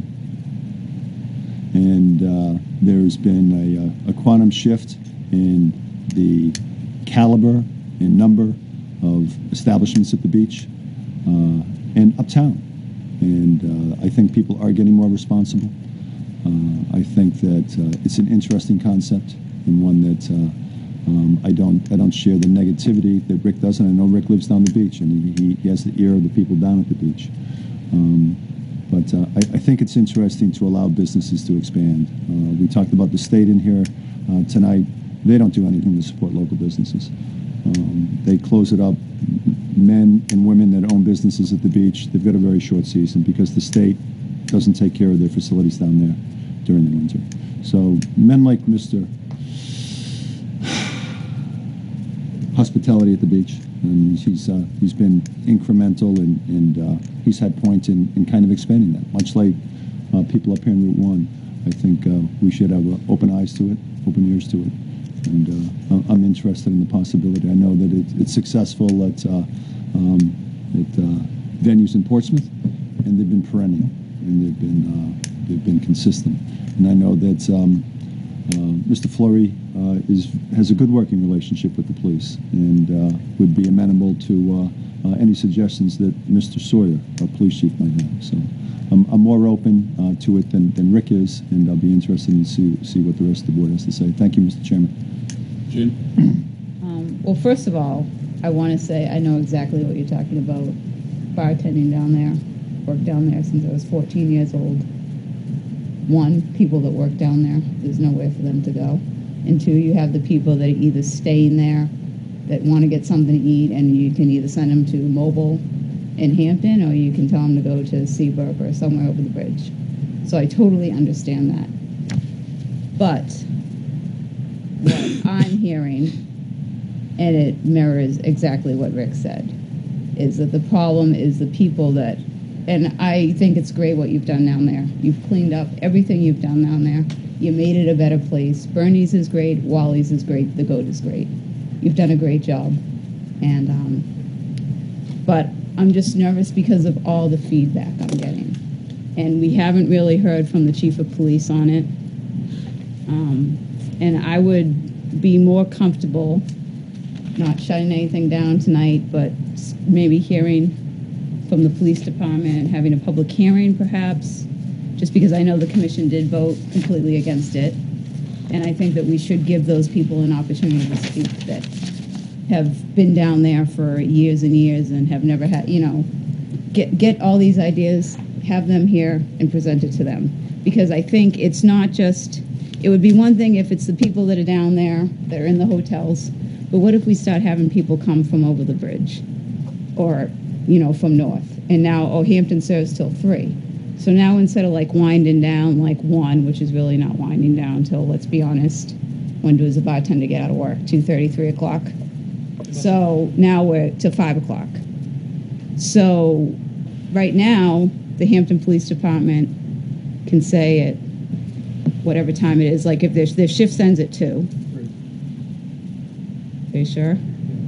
And uh, there's been a, a quantum shift in the caliber and number of establishments at the beach uh, and uptown. And uh, I think people are getting more responsible. Uh, I think that uh, it's an interesting concept and one that uh, um, I don't I don't share the negativity that Rick does, and I know Rick lives down the beach, and he, he has the ear of the people down at the beach. Um, but uh, I, I think it's interesting to allow businesses to expand. Uh, we talked about the state in here uh, tonight. They don't do anything to support local businesses. Um, they close it up. Men and women that own businesses at the beach, they've got a very short season because the state doesn't take care of their facilities down there during the winter. So men like Mister Hospitality at the beach, and he's uh, he's been incremental, and, and uh, he's had point in, in kind of expanding that. Much like uh, people up here in Route one, I think uh, we should have uh, open eyes to it, open ears to it, and uh, I'm interested in the possibility. I know that it, it's successful at, uh, um, at uh, venues in Portsmouth, and they've been perennial, and they've been uh, they've been consistent. And I know that um, uh, Mister Fleury uh, is has a good working relationship with the police, and uh, would be amenable to uh, uh, any suggestions that Mister Sawyer, our police chief, might have. So I'm, I'm more open uh, to it than, than Rick is, and I'll be interested in see see what the rest of the board has to say. Thank you, Mister Chairman. Jean? Um, well, first of all, I want to say I know exactly what you're talking about. Bartending down there, worked down there since I was fourteen years old. One, people that work down there, there's nowhere for them to go. And two, you have the people that are either staying there that want to get something to eat, and you can either send them to Mobile in Hampton, or you can tell them to go to Seabrook or somewhere over the bridge. So I totally understand that. But what I'm hearing, and it mirrors exactly what Rick said, is that the problem is the people that, and I think it's great what you've done down there. You've cleaned up everything you've done down there. You made it a better place. Bernie's is great. Wally's is great. The Goat is great. You've done a great job. And, um, but I'm just nervous because of all the feedback I'm getting. And we haven't really heard from the chief of police on it. Um, and I would be more comfortable not shutting anything down tonight, but s- maybe hearing from the police department, having a public hearing perhaps, just because I know the commission did vote completely against it. And I think that we should give those people an opportunity to speak that have been down there for years and years and have never had, you know, get, get all these ideas, have them here and present it to them. Because I think it's not just, it would be one thing if it's the people that are down there, that are in the hotels, but what if we start having people come from over the bridge? Or, you know, from north. And now, oh, Hampton serves till three. So now instead of like winding down like one, which is really not winding down till, let's be honest, when does the bartender get out of work? two thirty, three o'clock? So now we're to five o'clock. So right now, the Hampton Police Department can say at whatever time it is, like if their, their shift ends at two. Are you sure?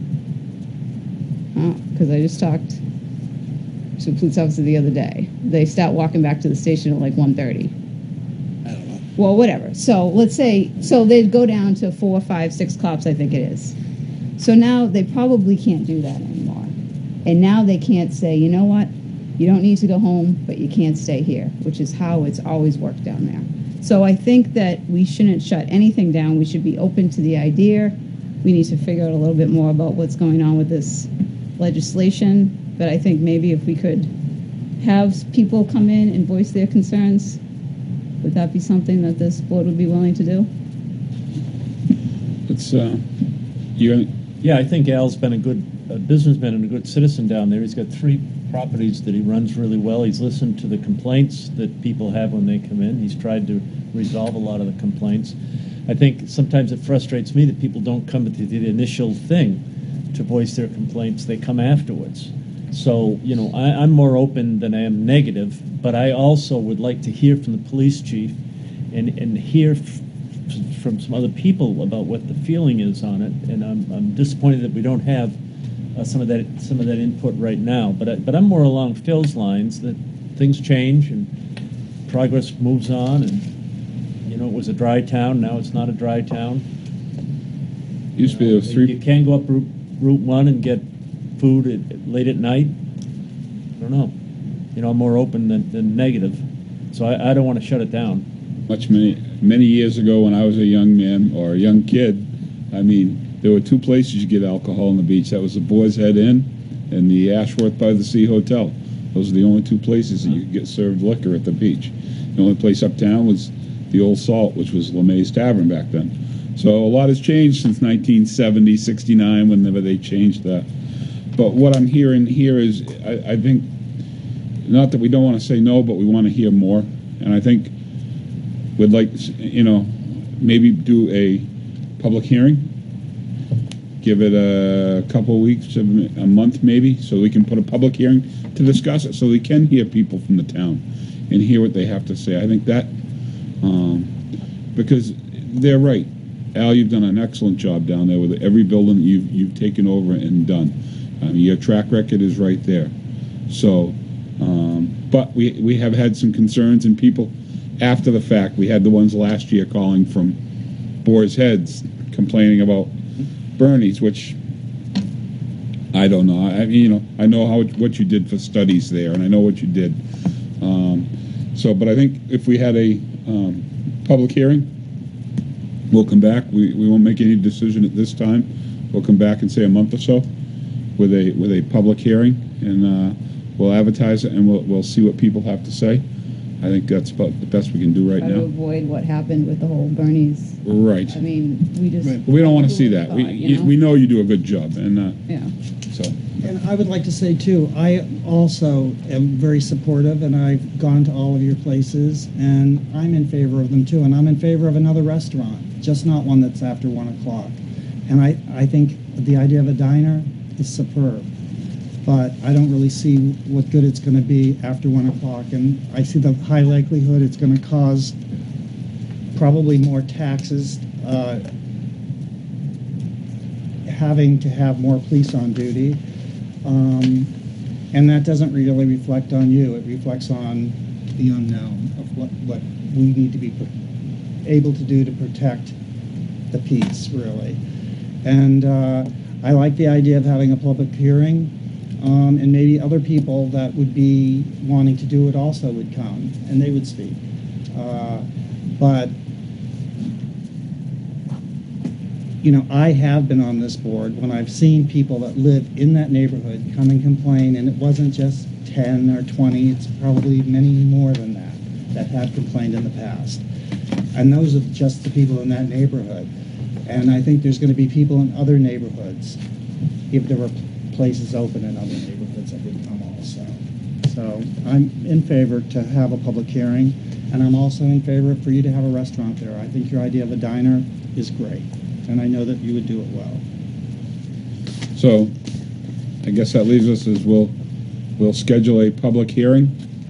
Oh, because I just talked to a police officer the other day. They start walking back to the station at like one thirty. I don't know. Well, whatever. So let's say, so they'd go down to four, five, six cops, I think it is. So now they probably can't do that anymore. And now they can't say, you know what, you don't need to go home, but you can't stay here, which is how it's always worked down there. So I think that we shouldn't shut anything down. We should be open to the idea. We need to figure out a little bit more about what's going on with this legislation. But I think maybe if we could have people come in and voice their concerns, would that be something that this board would be willing to do? It's, uh, you're, Yeah, I think Al's been a good uh, businessman and a good citizen down there. He's got three properties that he runs really well. He's listened to the complaints that people have when they come in. He's tried to resolve a lot of the complaints. I think sometimes it frustrates me that people don't come to the initial thing to voice their complaints. They come afterwards. So, you know, I, I'm more open than I am negative, but I also would like to hear from the police chief and, and hear f- from some other people about what the feeling is on it. And I'm, I'm disappointed that we don't have uh, some of that some of that input right now. But I, but I'm more along Phil's lines that things change and progress moves on. And you know, it was a dry town. Now it's not a dry town. Used to be those three. You can go up Route, Route One and get food at, late at night. I don't know. You know, I'm more open than, than negative. So I, I don't want to shut it down. Much many many years ago, when I was a young man or a young kid, I mean, there were two places you get alcohol on the beach. That was the Boar's Head Inn and the Ashworth by the Sea Hotel. Those are the only two places that you could get served liquor at the beach. The only place uptown was the Old Salt, which was LeMay's Tavern back then. So a lot has changed since nineteen seventy, sixty-nine, whenever they changed that. But what I'm hearing here is, I, I think, not that we don't want to say no, but we want to hear more. And I think we'd like, you know, maybe do a public hearing, give it a couple of weeks, a month maybe, so we can put a public hearing to discuss it, so we can hear people from the town and hear what they have to say. I think that, um, because they're right. Al, you've done an excellent job down there with every building that you've, you've taken over and done. I mean, your track record is right there. So, um, but we, we have had some concerns, and people after the fact. We had the ones last year calling from Boar's Heads complaining about Bernie's, which I don't know. I mean, you know, I know how what you did for studies there, and I know what you did. Um, so, but I think if we had a um, public hearing, we'll come back. We, we won't make any decision at this time. We'll come back in, say, a month or so with a with a public hearing, and uh, we'll advertise it, and we'll we'll see what people have to say. I think that's about the best we can do right Try now. to avoid what happened with the whole Bernie's. Right. I mean, we just. Right. We don't want to see that. We thought, you know? we know you do a good job, and uh, Yeah. so. And I would like to say, too, I also am very supportive, and I've gone to all of your places, and I'm in favor of them, too. And I'm in favor of another restaurant, just not one that's after one o'clock. And I, I think the idea of a diner is superb. But I don't really see what good it's going to be after one o'clock. And I see the high likelihood it's going to cause probably more taxes, uh, having to have more police on duty. Um, and that doesn't really reflect on you. It reflects on the unknown of what, what we need to be able to do to protect the peace, really. And uh, I like the idea of having a public hearing, um, and maybe other people that would be wanting to do it also would come, and they would speak. Uh, but, you know, I have been on this board when I've seen people that live in that neighborhood come and complain, and it wasn't just ten or twenty, it's probably many more than that that have complained in the past. And those are just the people in that neighborhood. And I think there's going to be people in other neighborhoods, if there were places open in other neighborhoods, that would come also. So I'm in favor to have a public hearing, and I'm also in favor for you to have a restaurant there. I think your idea of a diner is great, and I know that you would do it well. So, I guess that leaves us as we'll, we'll schedule a public hearing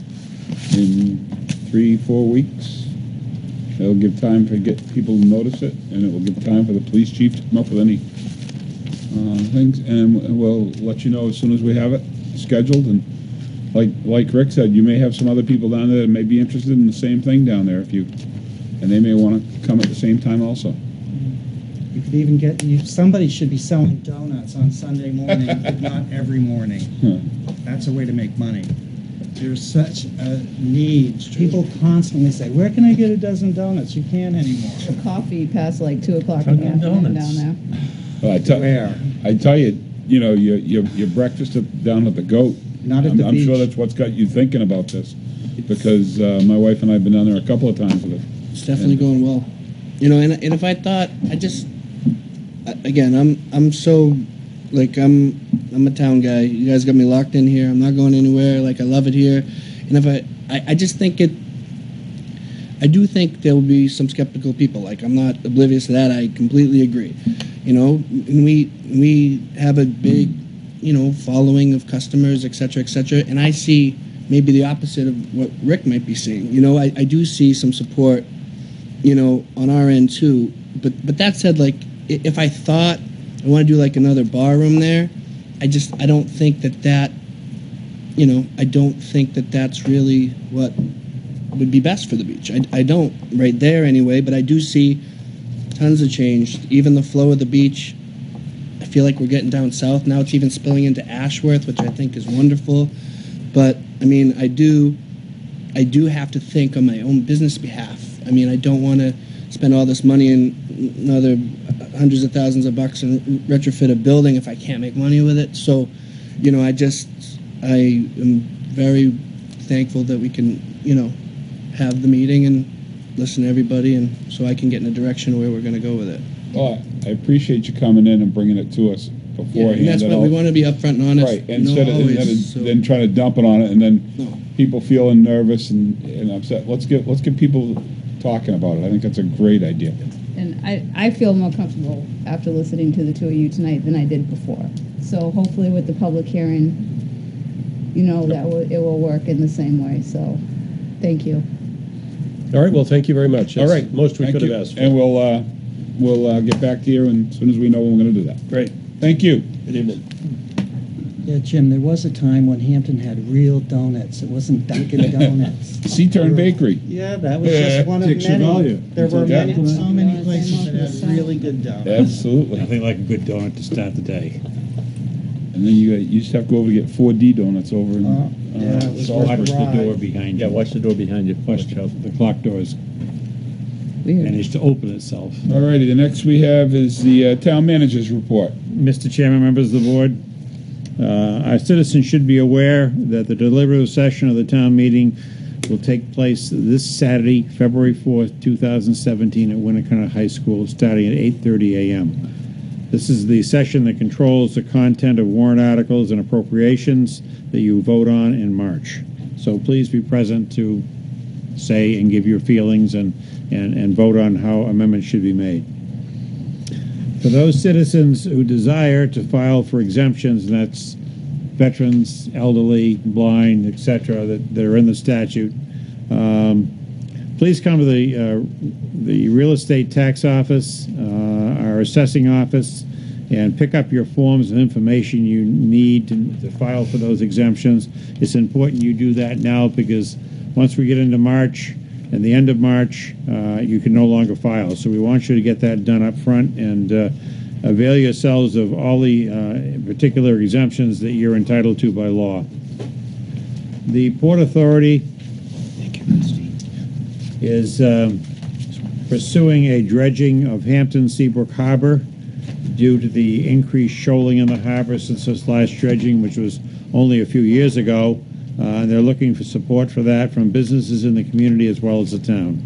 in three, four weeks. It'll give time to get people to notice it, and it will give time for the police chief to come up with any uh, things, and we'll let you know as soon as we have it scheduled. And like like Rick said, you may have some other people down there that may be interested in the same thing down there, if you, and they may want to come at the same time also. You could even get, you, somebody should be selling donuts on Sunday morning, if not every morning. Huh. That's a way to make money. There's such a need. People constantly say, where can I get a dozen donuts? You can't anymore. The coffee past like two o'clock in the afternoon down there. Well, I tell, I tell you, you know, your your, your breakfast at, down at the Goat. Not at I'm, the I'm sure beach. that's what's got you thinking about this, because uh, my wife and I have been down there a couple of times with it. It's definitely going well. You know, and, and if I thought, I just, again, I'm I'm so, like, I'm I'm a town guy. You guys got me locked in here. I'm not going anywhere. Like, I love it here. And if I, I, I just think it, I do think there will be some skeptical people. Like, I'm not oblivious to that. I completely agree. You know, and we we have a big, you know, following of customers, et cetera, et cetera. And I see maybe the opposite of what Rick might be seeing. You know, I, I do see some support, you know, on our end too. But but that said, like, i- if I thought I want to do like another bar room there, I just I don't think that that, you know, I don't think that that's really what would be best for the beach. I, I don't right there anyway. But I do see tons of change. Even the flow of the beach. I feel like we're getting down south now. It's even spilling into Ashworth, which I think is wonderful. But I mean, I do, I do have to think on my own business behalf. I mean, I don't want to spend all this money and another hundreds of thousands of bucks and retrofit a building if I can't make money with it. So, you know, I just, I am very thankful that we can, you know, have the meeting and listen to everybody, and so I can get in a direction where we're going to go with it. Well, I appreciate you coming in and bringing it to us beforehand. Yeah, and that's why we want to be upfront and honest. Right, you know, instead of always, instead of so- then trying to dump it on it, and then No. people feeling nervous and, and upset. Let's get let's get people talking about it. I think that's a great idea. And I, I feel more comfortable after listening to the two of you tonight than I did before. So hopefully with the public hearing, you know, that will, it will work in the same way. So thank you. All right, well, thank you very much. All That's right, most we thank could have you. asked for. And we'll uh, we'll uh, get back to you, and as soon as we know when we're going to do that. Great. Thank you. Good evening. Yeah, Jim, there was a time when Hampton had real donuts. It wasn't Dunkin' Donuts. Sea-Turn Bakery. Yeah, that was just one of Dick many. Chevalier. There were Yeah. many, so many places that had really good donuts. Absolutely. Nothing like a good donut to start the day. And then you got, you just have to go over to get four D donuts over in Uh, yeah, it uh, was Salisbury. worth the Watch the door ride. behind Yeah, you. watch the door behind you. Watch Watch out. the, the clock doors Weird. managed to open itself. All righty, the next we have is the uh, town manager's report. Mister Chairman, members of the board, uh, our citizens should be aware that the deliberative session of the town meeting will take place this Saturday, February fourth, two thousand seventeen, at Winnicott High School, starting at eight thirty a m This is the session that controls the content of warrant articles and appropriations that you vote on in March. So please be present to say and give your feelings and, and, and vote on how amendments should be made. For those citizens who desire to file for exemptions, and that's veterans, elderly, blind, et cetera, that, that are in the statute, um, please come to the uh, the real estate tax office, uh, our assessing office, and pick up your forms and information you need to, to file for those exemptions. It's important you do that now, because once we get into March and the end of March, uh, you can no longer file. So we want you to get that done up front and uh, avail yourselves of all the uh, particular exemptions that you're entitled to by law. The Port Authority is um, pursuing a dredging of Hampton Seabrook Harbor due to the increased shoaling in the harbor since this last dredging, which was only a few years ago. Uh, and they're looking for support for that from businesses in the community as well as the town.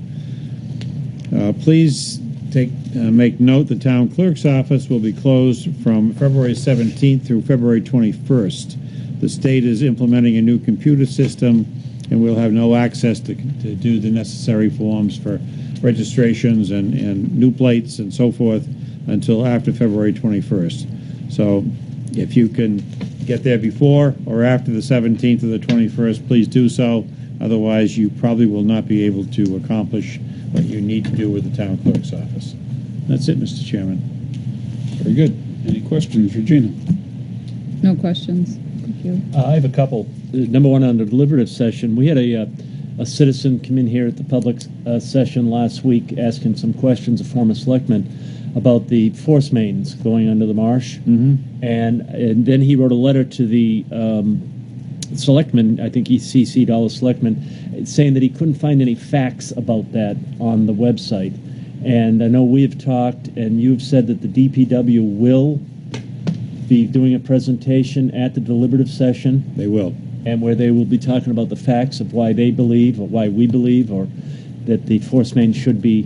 Uh, please take uh, make note the town clerk's office will be closed from February seventeenth through February twenty-first. The state is implementing a new computer system, and we'll have no access to, to do the necessary forms for registrations and, and new plates and so forth until after February twenty-first. So if you can get there before or after the seventeenth or the twenty-first, please do so. Otherwise, you probably will not be able to accomplish what you need to do with the town clerk's office. That's it, Mister Chairman. Very good. Any questions, Regina? No questions. Thank you. Uh, I have a couple. Uh, number one, on the deliberative session, we had a, uh, a citizen come in here at the public uh, session last week asking some questions of former selectmen about the force mains going under the marsh. Mm-hmm. And, and then he wrote a letter to the um, selectmen, I think he C C'd all the selectmen, saying that he couldn't find any facts about that on the website. And I know we've talked, and you've said that the D P W will be doing a presentation at the deliberative session. They will. And where they will be talking about the facts of why they believe, or why we believe, or that the force main should be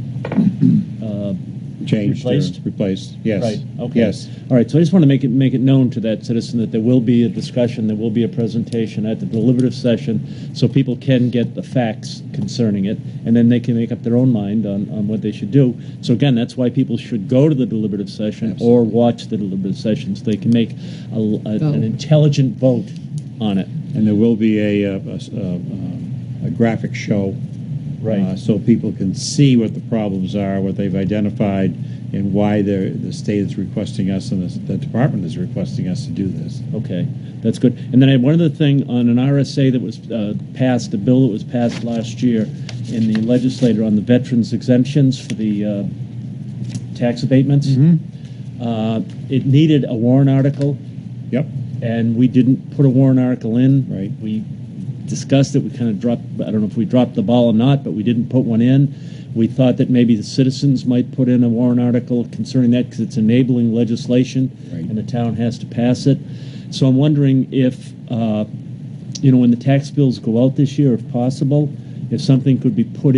uh, Changed. or replaced. Replaced. Yes. Right. Okay. Yes. All right. So I just want to make it make it known to that citizen that there will be a discussion, there will be a presentation at the deliberative session, so people can get the facts concerning it, and then they can make up their own mind on, on what they should do. So again, that's why people should go to the deliberative session Absolutely. or watch the deliberative session, so they can make a, a, an intelligent vote on it. And there will be a, a, a, a, a graphic show. Right. Uh, so people can see what the problems are, what they've identified, and why they're, the state is requesting us and the, the department is requesting us to do this. Okay, that's good. And then I had one other thing on an R S A that was uh, passed, a bill that was passed last year in the legislature on the veterans exemptions for the uh, tax abatements. Mm-hmm. Uh, it needed a warrant article. Yep. And we didn't put a warrant article in. Right. We discussed it. We kind of dropped, I don't know if we dropped the ball or not, but we didn't put one in. We thought that maybe the citizens might put in a warrant article concerning that because it's enabling legislation, right. and the town has to pass it. So I'm wondering if, uh, you know, when the tax bills go out this year, if possible, if something could be put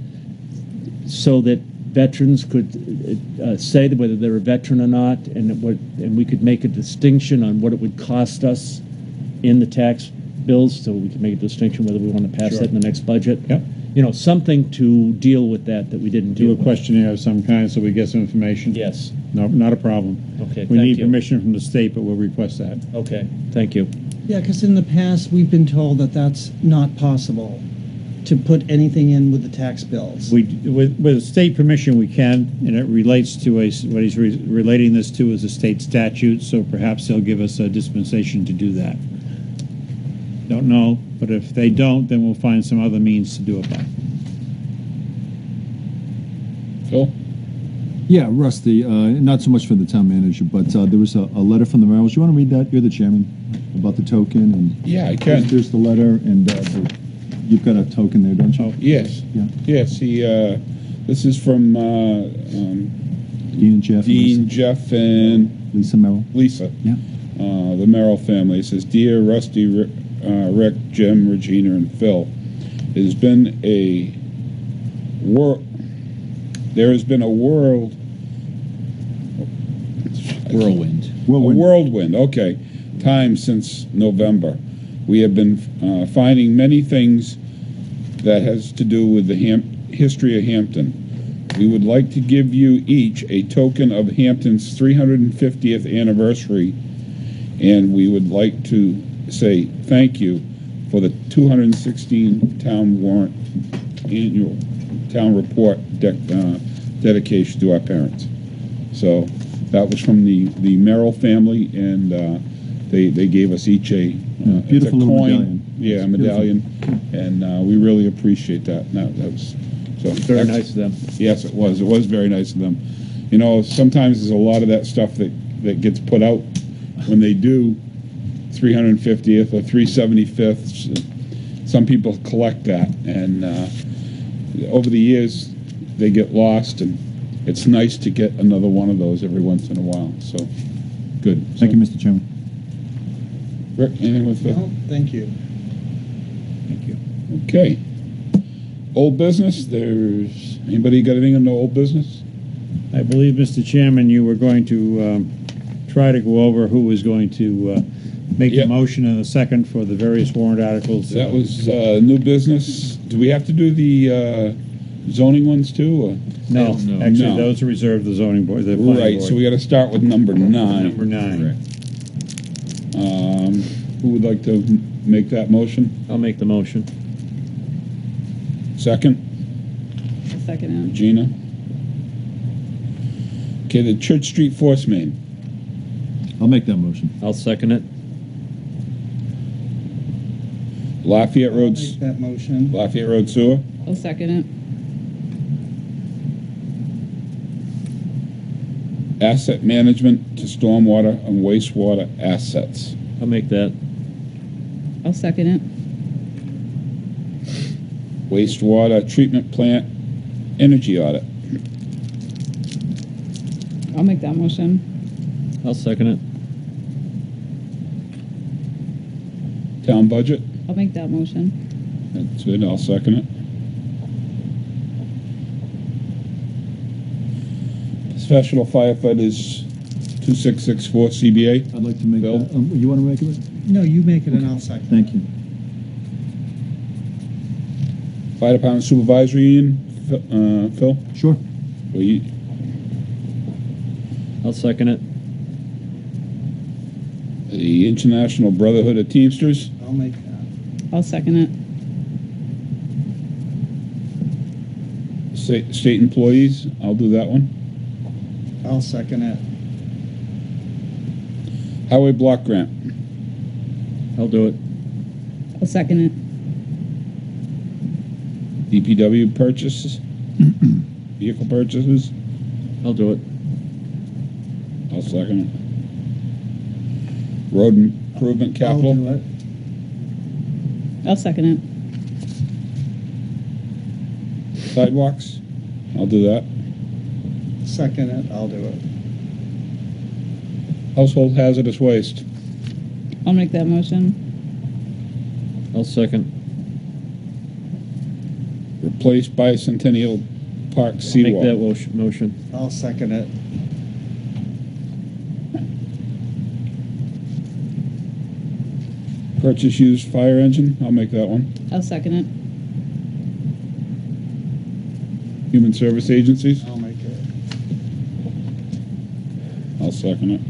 in so that veterans could uh, say that whether they're a veteran or not, and it would, and we could make a distinction on what it would cost us in the tax bills, so we can make a distinction whether we want to pass Sure. that in the next budget. Yep. You know, something to deal with that that we didn't Do deal a questionnaire of some kind so we get some information. with. Yes. No, not a problem. Okay. We thank need you. permission from the state, but we'll request that. Okay. Thank you. Yeah, because in the past, we've been told that that's not possible to put anything in with the tax bills. We, with, with state permission, we can, and it relates to a, what he's re relating this to is a state statute, so perhaps they'll give us a dispensation to do that. Don't know, but if they don't, then we'll find some other means to do it by. Phil? Yeah, Rusty, uh, not so much for the town manager, but uh, there was a, a letter from the Merrills. You want to read that? You're the chairman, about the token. And Yeah, I can. There's, there's the letter, and uh, the, you've got a token there, don't you? Oh, yes. Yeah. Yes, he, uh, this is from uh, um, Dean and Jeff. Dean, and Lisa. Jeff, and Lisa Merrill. Lisa. Yeah. Uh, the Merrill family. It says, Dear Rusty, Rick, uh, Rick, Jim, Regina, and Phil, it has been a wor- there has been a world Whirlwind. A whirlwind, okay. Time since November. We have been uh, finding many things that has to do with the Ham- history of Hampton. We would like to give you each a token of Hampton's three hundred fiftieth anniversary, and we would like to say thank you for the two hundred sixteen town warrant annual town report de- uh, dedication to our parents. So that was from the, the Merrill family, and uh, they they gave us each a, uh, beautiful it's a little coin, medallion. yeah, a It's medallion, and uh, we really appreciate that. That, that was so Very ex- nice of them. Yes, it was. It was very nice of them. You know, sometimes there's a lot of that stuff that, that gets put out when they do three hundred fiftieth or three seventy-fifths. Some people collect that, and uh, over the years they get lost, and it's nice to get another one of those every once in a while. So, good. Thank you, Mister Chairman. Rick, anything with the? No, thank you. Thank you. Okay. Old business. There's anybody got anything on the old business? I believe, Mister Chairman, you were going to um, try to go over who was going to uh, make Yep. the motion and the second for the various warrant articles. That was uh, new business. Do we have to do the uh, zoning ones too? Or? No, No. actually, No. those are reserved the zoning board. The planning Right. board. So we got to start with number nine. Number nine. Um, who would like to m- make that motion? I'll make the motion. Second, Second out. Gina. Okay, the Church Street Force Main. I'll make that motion. I'll second it. Lafayette I'll Road. make that motion. Lafayette Road Sewer. I'll second it. Asset management to stormwater and wastewater assets. I'll make that. I'll second it. Wastewater treatment plant energy audit. I'll make that motion. I'll second it. Town budget. I'll make that motion. That's it. I'll second it. Professional firefighters two six six four C B A. I'd like to make Bill? that. Um, you want to make it? No, you make it and I'll second. Thank you. Fire Department Supervisory Union. Uh, Phil? Sure. Well, you, I'll second it. the International Brotherhood of Teamsters. I'll make that. I'll second it. State, state employees. I'll do that one. I'll second it. Highway Block Grant. I'll do it. I'll second it. D P W purchases. Vehicle purchases. I'll do it. I'll second it. Road improvement capital. I'll do it. I'll second it. Sidewalks. I'll do that. Second it. I'll do it. Household hazardous waste. I'll make that motion. I'll second. Replace bicentennial park Make that seawall. wo- motion. I'll second it. Purchase used fire engine. I'll make that one. I'll second it. Human service agencies. I'll make it. I'll second it.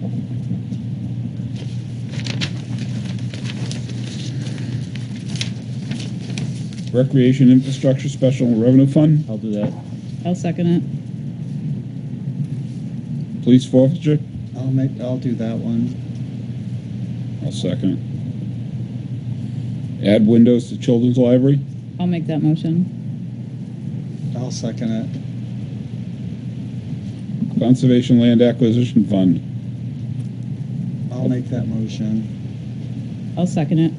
Recreation infrastructure special revenue fund. I'll do that. I'll second it. Police forfeiture. I'll make. I'll do that one. I'll second it. Add windows to children's library. I'll make that motion. I'll second it. Conservation land acquisition fund. I'll make that motion. I'll second it.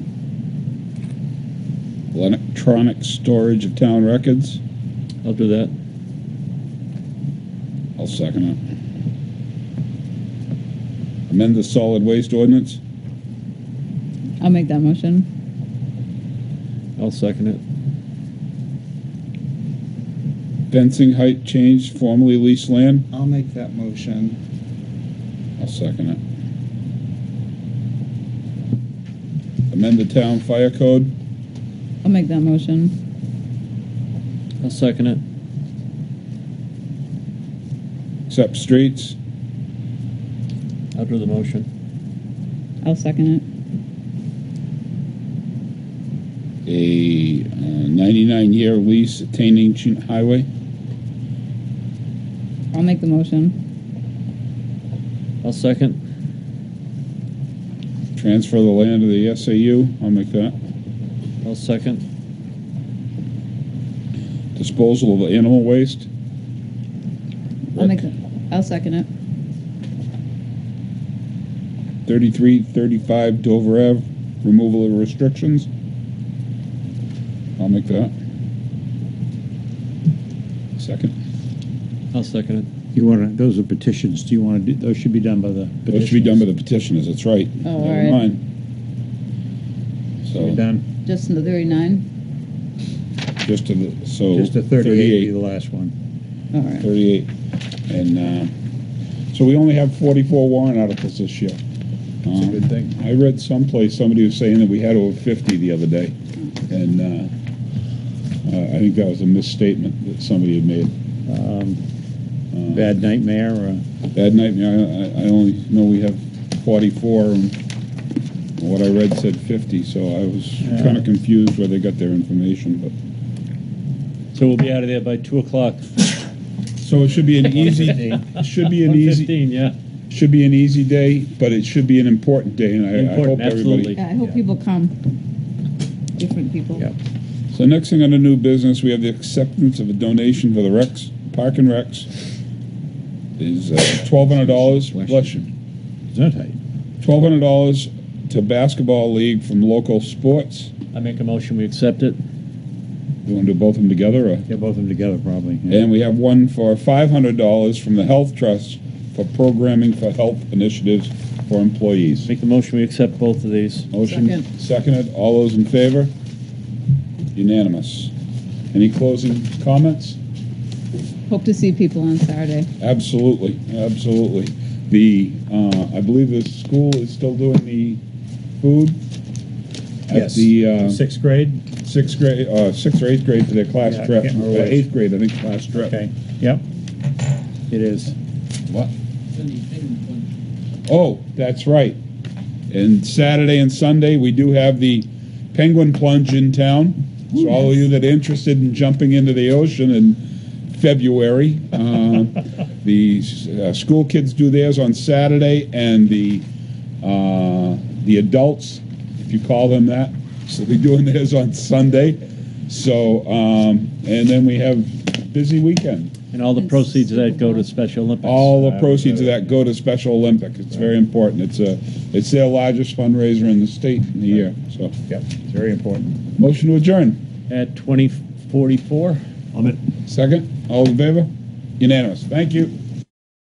Electronic storage of town records. I'll do that. I'll second it. Amend the solid waste ordinance. I'll make that motion. I'll second it. Fencing height change, formerly leased land. I'll make that motion. I'll second it. Amend the town fire code. I'll make that motion. I'll second it. Accept streets. I'll do the motion. I'll second it. A uh, ninety-nine year lease at Tain Ancient Highway. I'll make the motion. I'll second. Transfer the land to the S A U. I'll make that. I'll second. Disposal of animal waste. I'll make. The, I'll second it. thirty-three thirty-five Dover Ave, removal of restrictions. I'll make that. Second. I'll second it. You want to, those are petitions. Do you want to do, those should be done by the Those should be done by the petitioners, that's right. Oh, all Never right. mind. So, be done? Just in the thirty-nine? just to the, so. Just a thirty-eight be the last one. All right. thirty-eight. And, uh, so we only have forty-four warrant articles this year. That's a good thing. I read someplace, somebody was saying that we had over fifty the other day. And, uh, uh, I think that was a misstatement that somebody had made. Um, Uh, Bad nightmare. Uh, Bad nightmare. I, I only know we have forty-four, and what I read said fifty, so I was Yeah. kind of confused where they got their information. But So we'll be out of there by two o'clock. so it should be an easy. It should be an One easy. fifteen, yeah. Should be an easy day, but it should be an important day, and I, I hope Important, everybody. absolutely. Yeah, I hope people come. Different people. Yeah. So next thing on the new business, we have the acceptance of a donation for the Rex Park and Recs. Is uh, twelve hundred dollars. Bless you. Isn't that tight? Twelve hundred dollars to basketball league from local sports. I make a motion, we accept it. You want to do both of them together, or? Yeah, both of them together probably. Yeah. And we have one for five hundred dollars from the Health Trust for programming for health initiatives for employees. Make the motion, we accept both of these. Motion Second. seconded. All those in favor? Unanimous. Any closing comments? Hope to see people on Saturday. Absolutely, absolutely. The uh, I believe the school is still doing the food at Yes. the uh, Sixth grade. sixth grade, uh, sixth or eighth grade for their class Yeah, I trip, can't or remember what it is. eighth grade, I think, class trip. Okay. Yep. It is. What? Oh, that's right. And Saturday and Sunday, we do have the penguin plunge in town. So all of you that are interested in jumping into the ocean in February, uh, the uh, school kids do theirs on Saturday, and the uh, the adults, if you call them that, so they're doing theirs on Sunday. So um, and then we have busy weekend. And all the proceeds of that go to Special Olympics. All the proceeds of that go to Special Olympic. It's very important. It's a, it's their largest fundraiser in the state in the year. So, Yep. It's very important. motion to adjourn. At twenty forty-four. On it. Second. All in favor? Unanimous. Thank you.